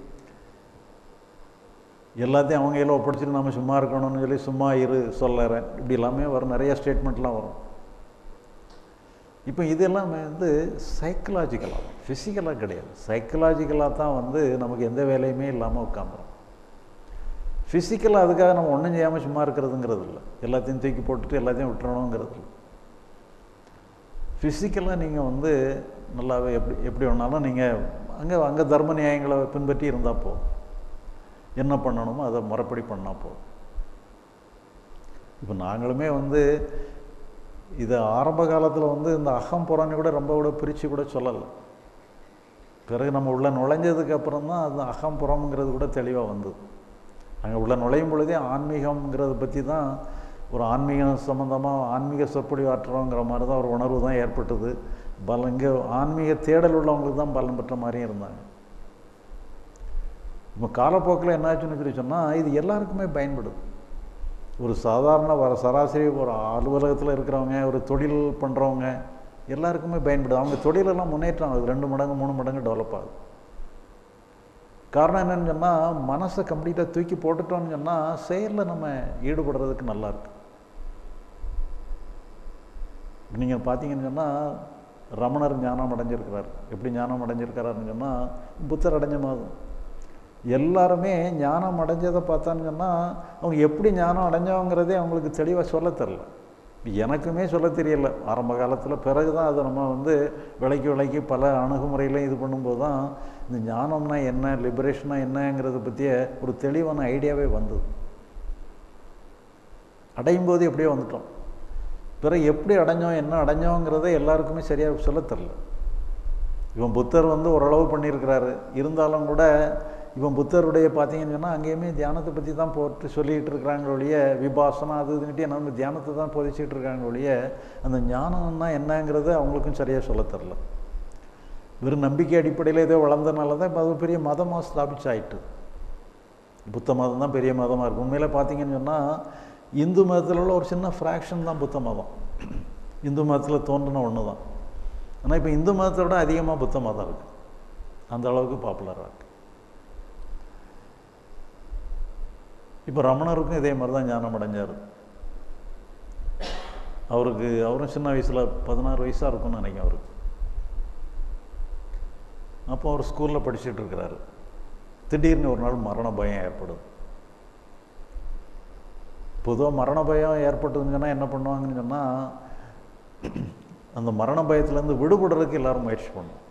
எல்லாத்தையும் அவங்க கையில் ஒப்படைச்சிட்டு நம்ம சும்மா இருக்கணும்னு சொல்லி சும்மா இரு சொல்லறேன் இப்படி எல்லாமே வரும், நிறைய ஸ்டேட்மெண்ட்லாம் வரும். இப்போ இதெல்லாம் வந்து சைக்கலாஜிக்கலாக, ஃபிசிக்கலாக கிடையாது, சைக்கலாஜிக்கலாக தான் வந்து நமக்கு எந்த வேலையுமே இல்லாமல் உட்காந்துரும். ஃபிசிக்கலாக அதுக்காக நம்ம ஒன்றும் செய்யாமல் சும்மா இருக்கிறதுங்கிறது இல்லை, எல்லாத்தையும் தூக்கி போட்டுட்டு எல்லாத்தையும் விட்டுறணுங்கிறது இல்லை. ஃபிசிக்கலாக நீங்கள் வந்து நல்லாவே எப்படி எப்படி வேணாலும் நீங்கள் அங்கே அங்கே தர்ம நியாயங்களை பின்பற்றி இருந்தால் போதும், என்ன பண்ணணுமோ அதை முறைப்படி பண்ணால் போதும். இப்போ நாங்களுமே வந்து இதை ஆரம்ப காலத்தில் வந்து இந்த அகம் புறன்னு கூட ரொம்ப கூட பிரித்து கூட சொல்லலை. பிறகு நம்ம உள்ளே நுழைஞ்சதுக்கு அப்புறம் தான் அது அகம் புறம்ங்கிறது கூட தெளிவாக வந்தது. அங்கே உள்ள நுழையும் பொழுதே ஆன்மீகம்ங்கிறத பற்றி தான், ஒரு ஆன்மீகம் சம்மந்தமாக ஆன்மீக சொற்பொழிவு ஆற்றுறோங்கிற மாதிரி தான் ஒரு உணர்வு தான் ஏற்பட்டது. பல இங்கே ஆன்மீக தேடல் உள்ளவங்களுக்கு தான் பலன் பெற்ற மாதிரியும் இருந்தாங்க. இப்போ காலப்போக்கில் என்னாச்சுன்னு சொல்லி சொன்னால், இது எல்லாருக்குமே பயன்படுது. ஒரு சாதாரண வர சராசரி ஒரு அலுவலகத்தில் இருக்கிறவங்க, ஒரு தொழில் பண்ணுறவங்க எல்லாருக்குமே பயன்படுது. அவங்க தொழிலெல்லாம் முன்னேற்றம் ஆகுது, ரெண்டு மடங்கு மூணு மடங்கு டெவலப் ஆகுது. காரணம் என்னன்னு சொன்னால், மனசை கம்ப்ளீட்டாக தூக்கி போட்டுட்டோன்னு சொன்னால் செயலில் நம்ம ஈடுபடுறதுக்கு நல்லாயிருக்கு. நீங்கள் பார்த்தீங்கன்னு சொன்னால், ரமணர் ஞானம் அடைஞ்சிருக்கிறார். எப்படி ஞானம் அடைஞ்சிருக்கிறாருன்னு சொன்னால், புத்தர் அடைஞ்ச மாதிரி எல்லாருமே ஞானம் அடைஞ்சதை பார்த்தான்னு சொன்னால், அவங்க எப்படி ஞானம் அடைஞ்சவங்கிறதே அவங்களுக்கு தெளிவாக சொல்ல தெரில. எனக்குமே சொல்ல தெரியல ஆரம்ப காலத்தில். பிறகு தான் அதை நம்ம வந்து விலைக்கு விலைக்கு பல அணுகுமுறையிலையும் இது பண்ணும்போது தான் இந்த ஞானம்னா என்ன, லிபரேஷனா என்னங்கிறத பற்றிய ஒரு தெளிவான ஐடியாவே வந்தது. அடையும் போது எப்படியோ வந்துட்டோம். பிறகு எப்படி அடைஞ்சோம், என்ன அடைஞ்சோங்கிறத எல்லாருக்குமே சரியாக சொல்ல தெரில. இவன் புத்தர் வந்து ஓரளவு பண்ணியிருக்கிறாரு, இருந்தாலும் கூட இவன் புத்தருடைய பார்த்தீங்கன்னு சொன்னால் அங்கேயுமே தியானத்தை பற்றி தான் போட்டு சொல்லிகிட்டு இருக்கிறாங்க ஒழிய, விபாசனம் அது இதுன்ட்டு நம்ம தியானத்தை தான் போதிச்சிட்டு இருக்காங்க ஒழிய, அந்த ஞானம்னா என்னங்கிறத அவங்களுக்கும் சரியாக சொல்ல தெரில. வெறும் நம்பிக்கை அடிப்படையில் ஏதோ வளர்ந்தனால தான் இப்போ அது பெரிய மதமாக ஸ்தாபிச்சாயிட்டு. புத்த மதம் தான் பெரிய மதமாக இருக்குது. உண்மையில் பார்த்தீங்கன்னு சொன்னால், இந்து மதத்தில் உள்ள ஒரு சின்ன ஃப்ராக்ஷன் தான் புத்த மதம். இந்து மதத்தில் தோன்றின ஒன்று தான். ஆனால் இப்போ இந்து மதத்தை விட அதிகமாக புத்த மதம் இருக்குது, அந்த அளவுக்கு பாப்புலராக இருக்குது. இப்போ ரமணருக்கும் இதே மாதிரி தான் ஞானம் அடைஞ்சார். அவருக்கு அவரும் சின்ன வயசில் பதினாறு வயசாக இருக்கும்னு நினைக்கிறேன் அவருக்கு. அப்போ அவர் ஸ்கூலில் படிச்சுட்டு இருக்கிறாரு. திடீர்னு ஒரு நாள் மரண பயம் ஏற்படுது. பொதுவாக மரண பயம் ஏற்பட்டதுன்னு சொன்னால் என்ன பண்ணுவாங்கன்னு சொன்னால், அந்த மரண பயத்துலேருந்து விடுபடுறதுக்கு எல்லோரும் முயற்சி பண்ணுவோம்.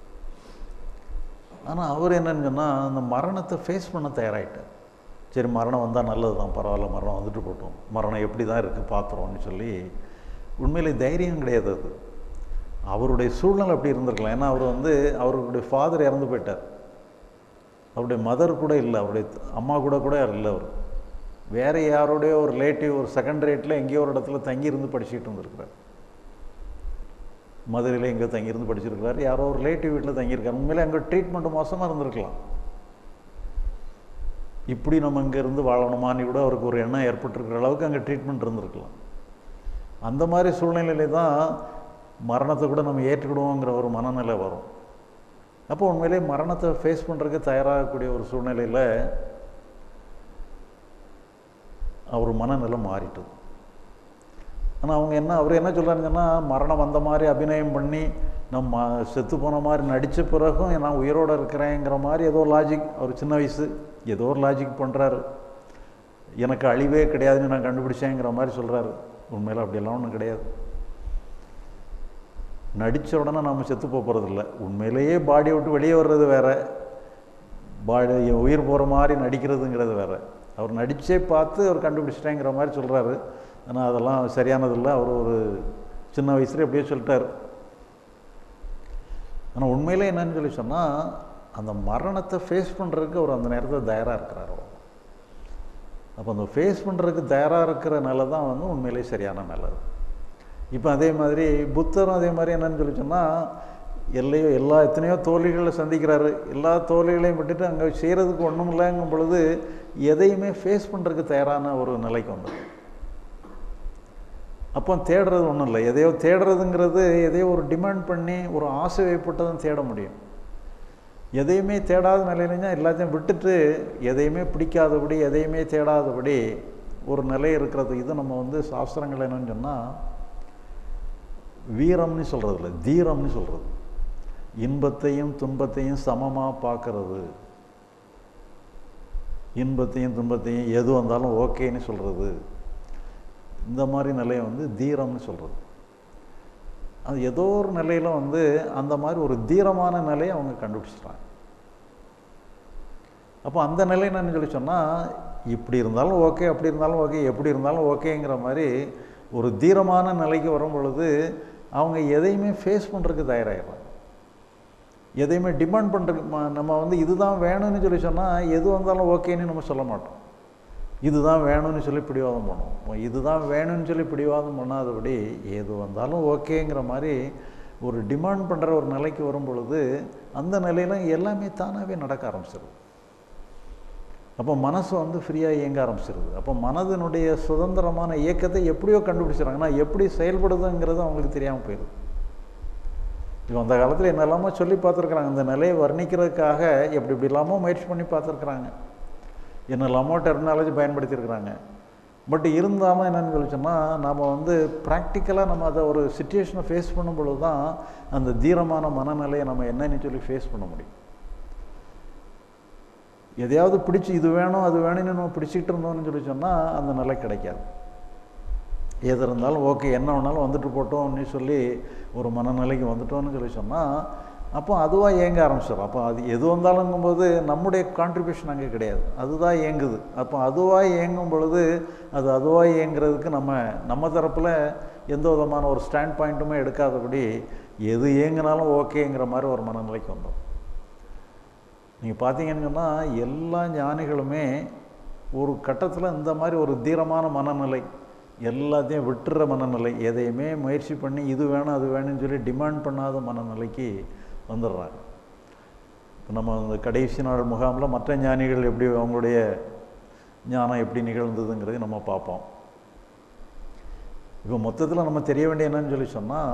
ஆனால் அவர் என்னன்னு சொன்னால், அந்த மரணத்தை ஃபேஸ் பண்ண தயாராகிட்டார். சரி, மரணம் வந்தால் நல்லது தான், பரவாயில்ல, மரணம் வந்துட்டு போட்டோம், மரணம் எப்படி தான் இருக்குது பார்த்துருவோம்னு சொல்லி. உண்மையிலே தைரியம் கிடையாது அது, அவருடைய சூழ்நிலை அப்படி இருந்திருக்கலாம். ஏன்னா அவர் வந்து அவருடைய ஃபாதர் இறந்து போயிட்டார். அவருடைய மதர் கூட இல்லை, அவருடைய அம்மா கூட கூட இல்லை. அவர் வேறு யாரோடைய ஒரு ரிலேட்டிவ் ஒரு செகண்ட் ரேட்டில் எங்கேயோ ஒரு இடத்துல தங்கியிருந்து படிச்சுட்டு இருந்திருக்கிறார். மதுரையில் எங்கேயோ தங்கியிருந்து படிச்சிருக்கிறார், யாரோ ஒரு ரிலேட்டிவ் வீட்டில் தங்கியிருக்காரு. உண்மையிலே அங்கே ட்ரீட்மெண்ட்டு மோசமாக இருந்திருக்கலாம். இப்படி நம்ம இங்கே இருந்து வாழணுமான்னு கூட அவருக்கு ஒரு எண்ணம் ஏற்பட்டிருக்கிற அளவுக்கு அங்கே ட்ரீட்மெண்ட் இருந்திருக்கலாம். அந்த மாதிரி சூழ்நிலையில தான் மரணத்தை கூட நம்ம ஏற்றுக்கிடுவோங்கிற ஒரு மனநிலை வரும். அப்போ உண்மையிலே மரணத்தை ஃபேஸ் பண்ணுறதுக்கு தயாராகக்கூடிய ஒரு சூழ்நிலையில் அவர் மனநிலை மாறிட்டது. ஆனால் அவங்க என்ன அவர் என்ன சொல்கிறாங்கன்னா, மரணம் வந்த மாதிரி அபிநயம் பண்ணி நம்ம செத்து போன மாதிரி நடித்த பிறகும் நான் உயிரோடு இருக்கிறேங்கிற மாதிரி ஏதோ லாஜிக், அவர் சின்ன வயசு ஏதோ ஒரு லாஜிக் பண்ணுறாரு. எனக்கு அழிவே கிடையாதுன்னு நான் கண்டுபிடிச்சேங்கிற மாதிரி சொல்கிறாரு. உண்மையில் அப்படியெல்லாம் ஒன்றும் கிடையாது. நடித்த உடனே நம்ம செத்து போகிறதில்ல. உண்மையிலேயே பாடியை விட்டு வெளியே வர்றது வேறு, பாடி உயிர் போகிற மாதிரி நடிக்கிறதுங்கிறது வேறு. அவர் நடித்தே பார்த்து அவர் கண்டுபிடிச்சிட்டேங்கிற மாதிரி சொல்கிறாரு. ஆனால் அதெல்லாம் சரியானதில்லை. அவர் ஒரு சின்ன வயசுல எப்படியோ சொல்லிட்டார். ஆனால் உண்மையிலே என்னன்னு சொல்லி சொன்னால், அந்த மரணத்தை ஃபேஸ் பண்ணுறதுக்கு அவர் அந்த நேரத்தில் தயாராக இருக்கிறார். அப்போ அந்த ஃபேஸ் பண்ணுறதுக்கு தயாராக இருக்கிற நிலை தான் வந்து உண்மையிலே சரியான நிலை. இப்போ அதே மாதிரி புத்தரும் அதே மாதிரி என்னன்னு சொல்லி சொன்னால், எல்லையோ எல்லா எத்தனையோ தோல்விகளை சந்திக்கிறாரு. எல்லா தோல்விகளையும் விட்டுட்டு அங்கே செய்கிறதுக்கு ஒன்றும் இல்லைங்கும் பொழுது எதையுமே ஃபேஸ் பண்ணுறதுக்கு தயாரான ஒரு நிலைக்கு வந்தது. அப்போ தேடுறது ஒன்றும் இல்லை. எதையோ தேடுறதுங்கிறது எதையோ ஒரு டிமாண்ட் பண்ணி ஒரு ஆசை வைப்பட்டு தான் தேட முடியும். எதையுமே தேடாத நிலையிலன்னா எல்லாத்தையும் விட்டுட்டு எதையுமே பிடிக்காதபடி எதையுமே தேடாதபடி ஒரு நிலை இருக்கிறது. இது நம்ம வந்து சாஸ்திரங்கள் என்னன்னு சொன்னால் வீரம்னு சொல்கிறது இல்லை, தீரம்னு சொல்கிறது. இன்பத்தையும் துன்பத்தையும் சமமாக பார்க்கறது, இன்பத்தையும் துன்பத்தையும் எது வந்தாலும் ஓகேன்னு சொல்கிறது, இந்த மாதிரி நிலையை வந்து தீரம்னு சொல்கிறது. அது ஏதோ ஒரு நிலையில் வந்து அந்த மாதிரி ஒரு தீரமான நிலையை அவங்க கண்டுபிடிச்சிட்டாங்க. அப்போ அந்த நிலை என்னன்னு சொல்லி சொன்னால், இப்படி இருந்தாலும் ஓகே, அப்படி இருந்தாலும் ஓகே, எப்படி இருந்தாலும் ஓகேங்கிற மாதிரி ஒரு தீரமான நிலைக்கு வரும் பொழுது அவங்க எதையுமே ஃபேஸ் பண்ணுறதுக்கு தயாராகிடுறாங்க. எதையுமே டிமாண்ட் பண்ணுறதுக்கு நம்ம வந்து இதுதான் வேணும்னு சொல்லி சொன்னால் எது வந்தாலும் ஓகேன்னு நம்ம சொல்ல மாட்டோம். இதுதான் வேணும்னு சொல்லி பிடிவாதம் பண்ணுவோம். இதுதான் வேணும்னு சொல்லி பிடிவாதம் பண்ணாதபடி எது வந்தாலும் ஓகேங்கிற மாதிரி ஒரு டிமாண்ட் பண்ணுற ஒரு நிலைக்கு வரும் பொழுது அந்த நிலையில் எல்லாமே தானாகவே நடக்க ஆரம்பிச்சிருது. அப்போ மனசு வந்து ஃப்ரீயாக இயங்க ஆரம்பிச்சிருது. அப்போ மனதினுடைய சுதந்திரமான இயக்கத்தை எப்படியோ கண்டுபிடிச்சிடறாங்க. ஆனால் எப்படி செயல்படுதுங்கிறது அவங்களுக்கு தெரியாமல் போயிடுது. இப்போ அந்த காலத்தில் என்னெல்லாமோ சொல்லி பார்த்துருக்குறாங்க. அந்த நிலையை வர்ணிக்கிறதுக்காக எப்படி இப்படி இல்லாமல் முயற்சி பண்ணி பார்த்துருக்குறாங்க. என்னெல்லாமோ டெர்மினாலஜி பயன்படுத்தியிருக்கிறாங்க. பட் இருந்தாலும் என்னென்னு சொல்லி சொன்னால், நம்ம வந்து ப்ராக்டிக்கலாக நம்ம அதை ஒரு சிச்சுவேஷனை ஃபேஸ் பண்ணும் பொழுது தான் அந்த தீரமான மனநிலையை நம்ம என்னன்னு சொல்லி ஃபேஸ் பண்ண முடியும். எதையாவது பிடிச்சி இது வேணும் அது வேணும்னு நம்ம பிடிச்சிக்கிட்டு இருந்தோம்னு சொல்லி சொன்னால் அந்த நிலை கிடைக்காது. எது இருந்தாலும் ஓகே, என்ன வேணாலும் வந்துட்டு போட்டோம்னு சொல்லி ஒரு மனநிலைக்கு வந்துட்டோம்னு சொல்லி சொன்னால் அப்போ அதுவாக இயங்க ஆரம்பிச்சிடும். அப்போ அது எது வந்தாலுங்கும்போது நம்முடைய கான்ட்ரிபியூஷன் அங்கே கிடையாது, அதுதான் இயங்குது. அப்போ அதுவாக இயங்கும் பொழுது அது அதுவாக இயங்குறதுக்கு நம்ம நம்ம தரப்பில் எந்த விதமான ஒரு ஸ்டாண்ட் பாயிண்ட்டுமே எடுக்காதபடி எது இயங்கினாலும் ஓகேங்கிற மாதிரி ஒரு மனநிலைக்கு வந்தோம். நீங்கள் பார்த்தீங்கன்னு சொன்னால் எல்லா ஞானிகளுமே ஒரு கட்டத்தில் இந்த மாதிரி ஒரு தீரமான மனநிலை, எல்லாத்தையும் விட்டுற மனநிலை, எதையுமே முயற்சி பண்ணி இது வேணும் அது வேணும்னு சொல்லி டிமாண்ட் பண்ணாத மனநிலைக்கு வந்துடுறாங்க. இப்போ நம்ம அந்த கடைசி நாள் முகாமில் மற்ற ஞானிகள் எப்படி அவங்களுடைய ஞானம் எப்படி நிகழ்ந்ததுங்கிறது நம்ம பார்ப்போம். இப்போ மொத்தத்தில் நம்ம தெரிய வேண்டிய என்னன்னு சொல்லி சொன்னால்,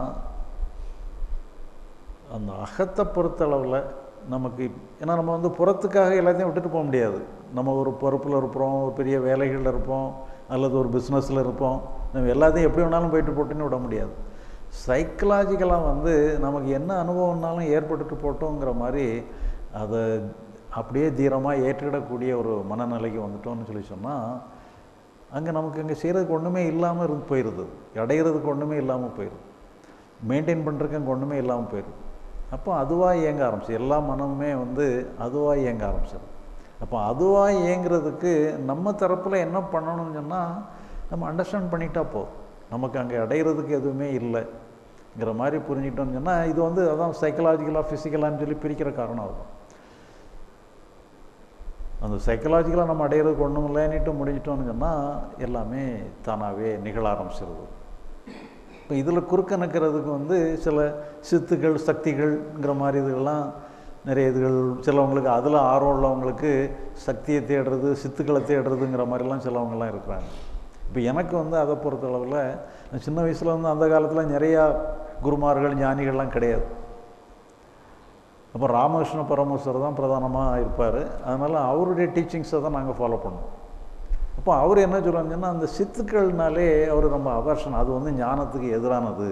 அந்த அகத்தை பொறுத்தளவில் நமக்கு, ஏன்னா நம்ம வந்து புறத்துக்காக எல்லாத்தையும் விட்டுட்டு போக முடியாது. நம்ம ஒரு பொறுப்பில் இருப்போம், ஒரு பெரிய வேலைகளில் இருப்போம், அல்லது ஒரு பிஸ்னஸில் இருப்போம். நம்ம எல்லாத்தையும் எப்படி வேணாலும் போயிட்டு போட்டுன்னு விட முடியாது. சைக்கலாஜிக்கலாக வந்து நமக்கு என்ன அனுபவம்னாலும் ஏற்பட்டுட்டு போட்டோங்கிற மாதிரி அதை அப்படியே தீரமாக ஏற்றிடக்கூடிய ஒரு மனநிலைக்கு வந்துட்டோம்னு சொல்லி சொன்னால், அங்கே நமக்கு இங்கே செய்கிறதுக்கு ஒன்றுமே இல்லாமல் இருந்து போயிடுது, அடைகிறதுக்கு ஒன்றுமே இல்லாமல் போயிடுது, மெயின்டைன் பண்ணுறதுக்கு அங்கே ஒன்றுமே இல்லாமல் போயிடுது. அப்போ அதுவாக இயங்க ஆரம்பிச்சு எல்லா மனமுமே வந்து அதுவாக இயங்க ஆரம்பிச்சிடும். அப்போ அதுவாக இயங்குறதுக்கு நம்ம தரப்பில் என்ன பண்ணணும்னு சொன்னால், நம்ம அண்டர்ஸ்டாண்ட் பண்ணிட்டா போதும். நமக்கு அங்கே அடைகிறதுக்கு எதுவுமே இல்லைங்கிற மாதிரி புரிஞ்சுக்கிட்டோம்னு சொன்னால், இது வந்து அதான் சைக்கலாஜிக்கலாக ஃபிசிக்கலான்னு சொல்லி பிரிக்கிற காரணம் அதுதான். அந்த சைக்கலாஜிக்கலாக நம்ம அடையிறதுக்கு ஒன்றும் இல்லைன்னுட்டு முடிஞ்சிட்டோம்னு சொன்னால் எல்லாமே தானாகவே நிகழ ஆரம்பிச்சிருது. இப்போ இதில் குறுக்க நிற்கிறதுக்கு வந்து சில சித்துக்கள் சக்திகள்ங்கிற மாதிரி இதுகள்லாம் நிறைய இதுகள் சிலவங்களுக்கு அதில் ஆர்வம் உள்ளவங்களுக்கு சக்தியை தேடுறது சித்துக்களை தேடுறதுங்கிற மாதிரிலாம் சிலவங்கள்லாம் இருக்கிறாங்க. இப்போ எனக்கு வந்து அதை பொறுத்தளவில் சின்ன வயசில் வந்து அந்த காலத்தில் நிறையா குருமார்கள் ஞானிகள்லாம் கிடையாது. அப்போ ராமகிருஷ்ண பரமஹம்சர் தான் பிரதானமாக இருப்பார். அதனால் அவருடைய டீச்சிங்ஸை தான் நாங்கள் ஃபாலோ பண்ணோம். அப்போ அவர் என்ன சொல்கிறாங்கன்னா, அந்த சித்துக்கள்னாலே அவர் ரொம்ப அவர்ஷன், அது வந்து ஞானத்துக்கு எதிரானது,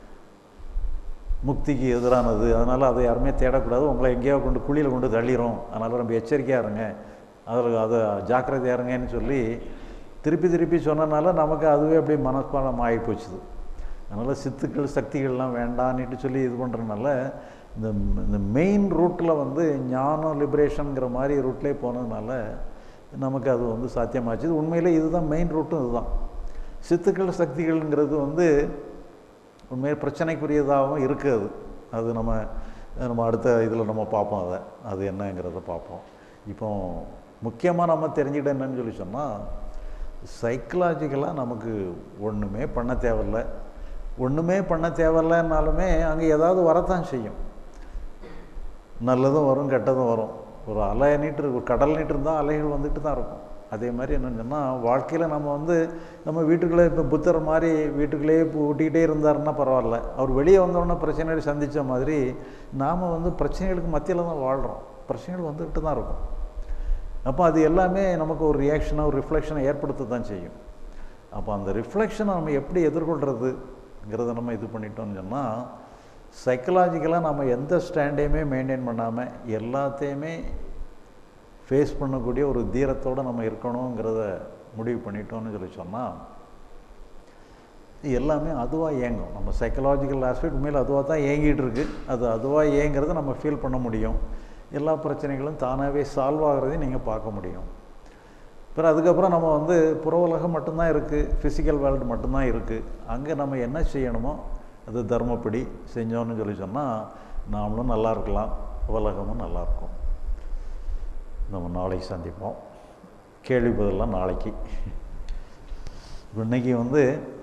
முக்திக்கு எதிரானது, அதனால் அதை யாருமே தேடக்கூடாது, உங்களை எங்கேயோ கொண்டு குழியில் கொண்டு தள்ளிடும், அதனால் ரொம்ப எச்சரிக்கையாக இருங்க, அதில் அதை ஜாக்கிரதையாக இருங்கன்னு சொல்லி திருப்பி திருப்பி சொன்னனால நமக்கு அதுவே அப்படி மனப்பாடம் ஆகி போச்சுது. அதனால் சித்துக்கள் சக்திகள்லாம் வேண்டான்னுட்டு சொல்லி இது பண்ணுறதுனால இந்த இந்த மெயின் ரூட்டில் வந்து ஞானம் லிபரேஷனுங்கிற மாதிரி ரூட்லேயே போனதுனால நமக்கு அது வந்து சாத்தியமாச்சு. உண்மையிலே இதுதான் மெயின் ரூட்டும் இதுதான். சித்துக்கள் சக்திகள்ங்கிறது வந்து உண்மையிலே பிரச்சனைக்குரியதாகவும் இருக்குது. அது நம்ம நம்ம அடுத்த இதில் நம்ம பார்ப்போம், அதை அது என்னங்கிறத பார்ப்போம். இப்போ முக்கியமாக நம்ம தெரிஞ்சுக்கிட்ட என்னன்னு சொல்லி சொன்னால், சைக்கலாஜிக்கலாக நமக்கு ஒன்றுமே பண்ண தேவையில்லை. ஒன்றுமே பண்ண தேவையில்லைன்னாலுமே அங்கே ஏதாவது வரத்தான் செய்யும். நல்லதும் வரும் கெட்டதும் வரும். ஒரு அலை நீட்டு ஒரு கடல் நீட்டு இருந்தால் அலைகள் வந்துட்டு தான் இருக்கும். அதே மாதிரி என்னென்னு சொன்னால், வாழ்க்கையில் நம்ம வந்து நம்ம வீட்டுக்குள்ளே இப்போ புத்தர் மாதிரி வீட்டுக்குள்ளேயே ஊட்டிக்கிட்டே இருந்தாருன்னா பரவாயில்ல. அவர் வெளியே வந்தோடனே பிரச்சனைகளை சந்தித்த மாதிரி நாம் வந்து பிரச்சனைகளுக்கு மத்தியில் தான் வாழ்கிறோம். பிரச்சனைகள் வந்துக்கிட்டு தான் இருக்கும். அப்போ அது எல்லாமே நமக்கு ஒரு ரியாக்ஷனாக ஒரு ரிஃப்ளெக்ஷனை ஏற்படுத்த தான் செய்யும். அப்போ அந்த ரிஃப்ளெக்ஷனை நம்ம எப்படி எதிர்கொள்கிறதுங்கிறத நம்ம இது பண்ணிட்டோம்னு சொன்னால், சைக்கலாஜிக்கலாக நம்ம எந்த ஸ்டாண்டையுமே மெயின்டைன் பண்ணாமல் எல்லாத்தையுமே ஃபேஸ் பண்ணக்கூடிய ஒரு தீரத்தோடு நம்ம இருக்கணுங்கிறத முடிவு பண்ணிட்டோம்னு சொல்லி சொன்னால், எல்லாமே அதுவாக இயங்கும். நம்ம சைக்கலாஜிக்கல் ஆஸ்பெக்ட் உண்மையில் அதுவாக தான் இயங்கிட்டு இருக்குது. அது அதுவாக இயங்கிறத நம்ம ஃபீல் பண்ண முடியும். எல்லா பிரச்சனைகளும் தானாகவே சால்வ் ஆகிறதையும் நீங்கள் பார்க்க முடியும். அப்புறம் அதுக்கப்புறம் நம்ம வந்து புற உலகம் மட்டும்தான் இருக்குது, ஃபிசிக்கல் வேர்ல்டு மட்டும்தான் இருக்குது. அங்கே நம்ம என்ன செய்யணுமோ அது தர்மப்படி செஞ்சோன்னு சொல்லி சொன்னால் நாமளும் நல்லா இருக்கலாம், உலகமும் நல்லாயிருக்கும். நம்ம நாளைக்கு சந்திப்போம். கேள்வி பதிலாம் நாளைக்கு. இன்றைக்கி வந்து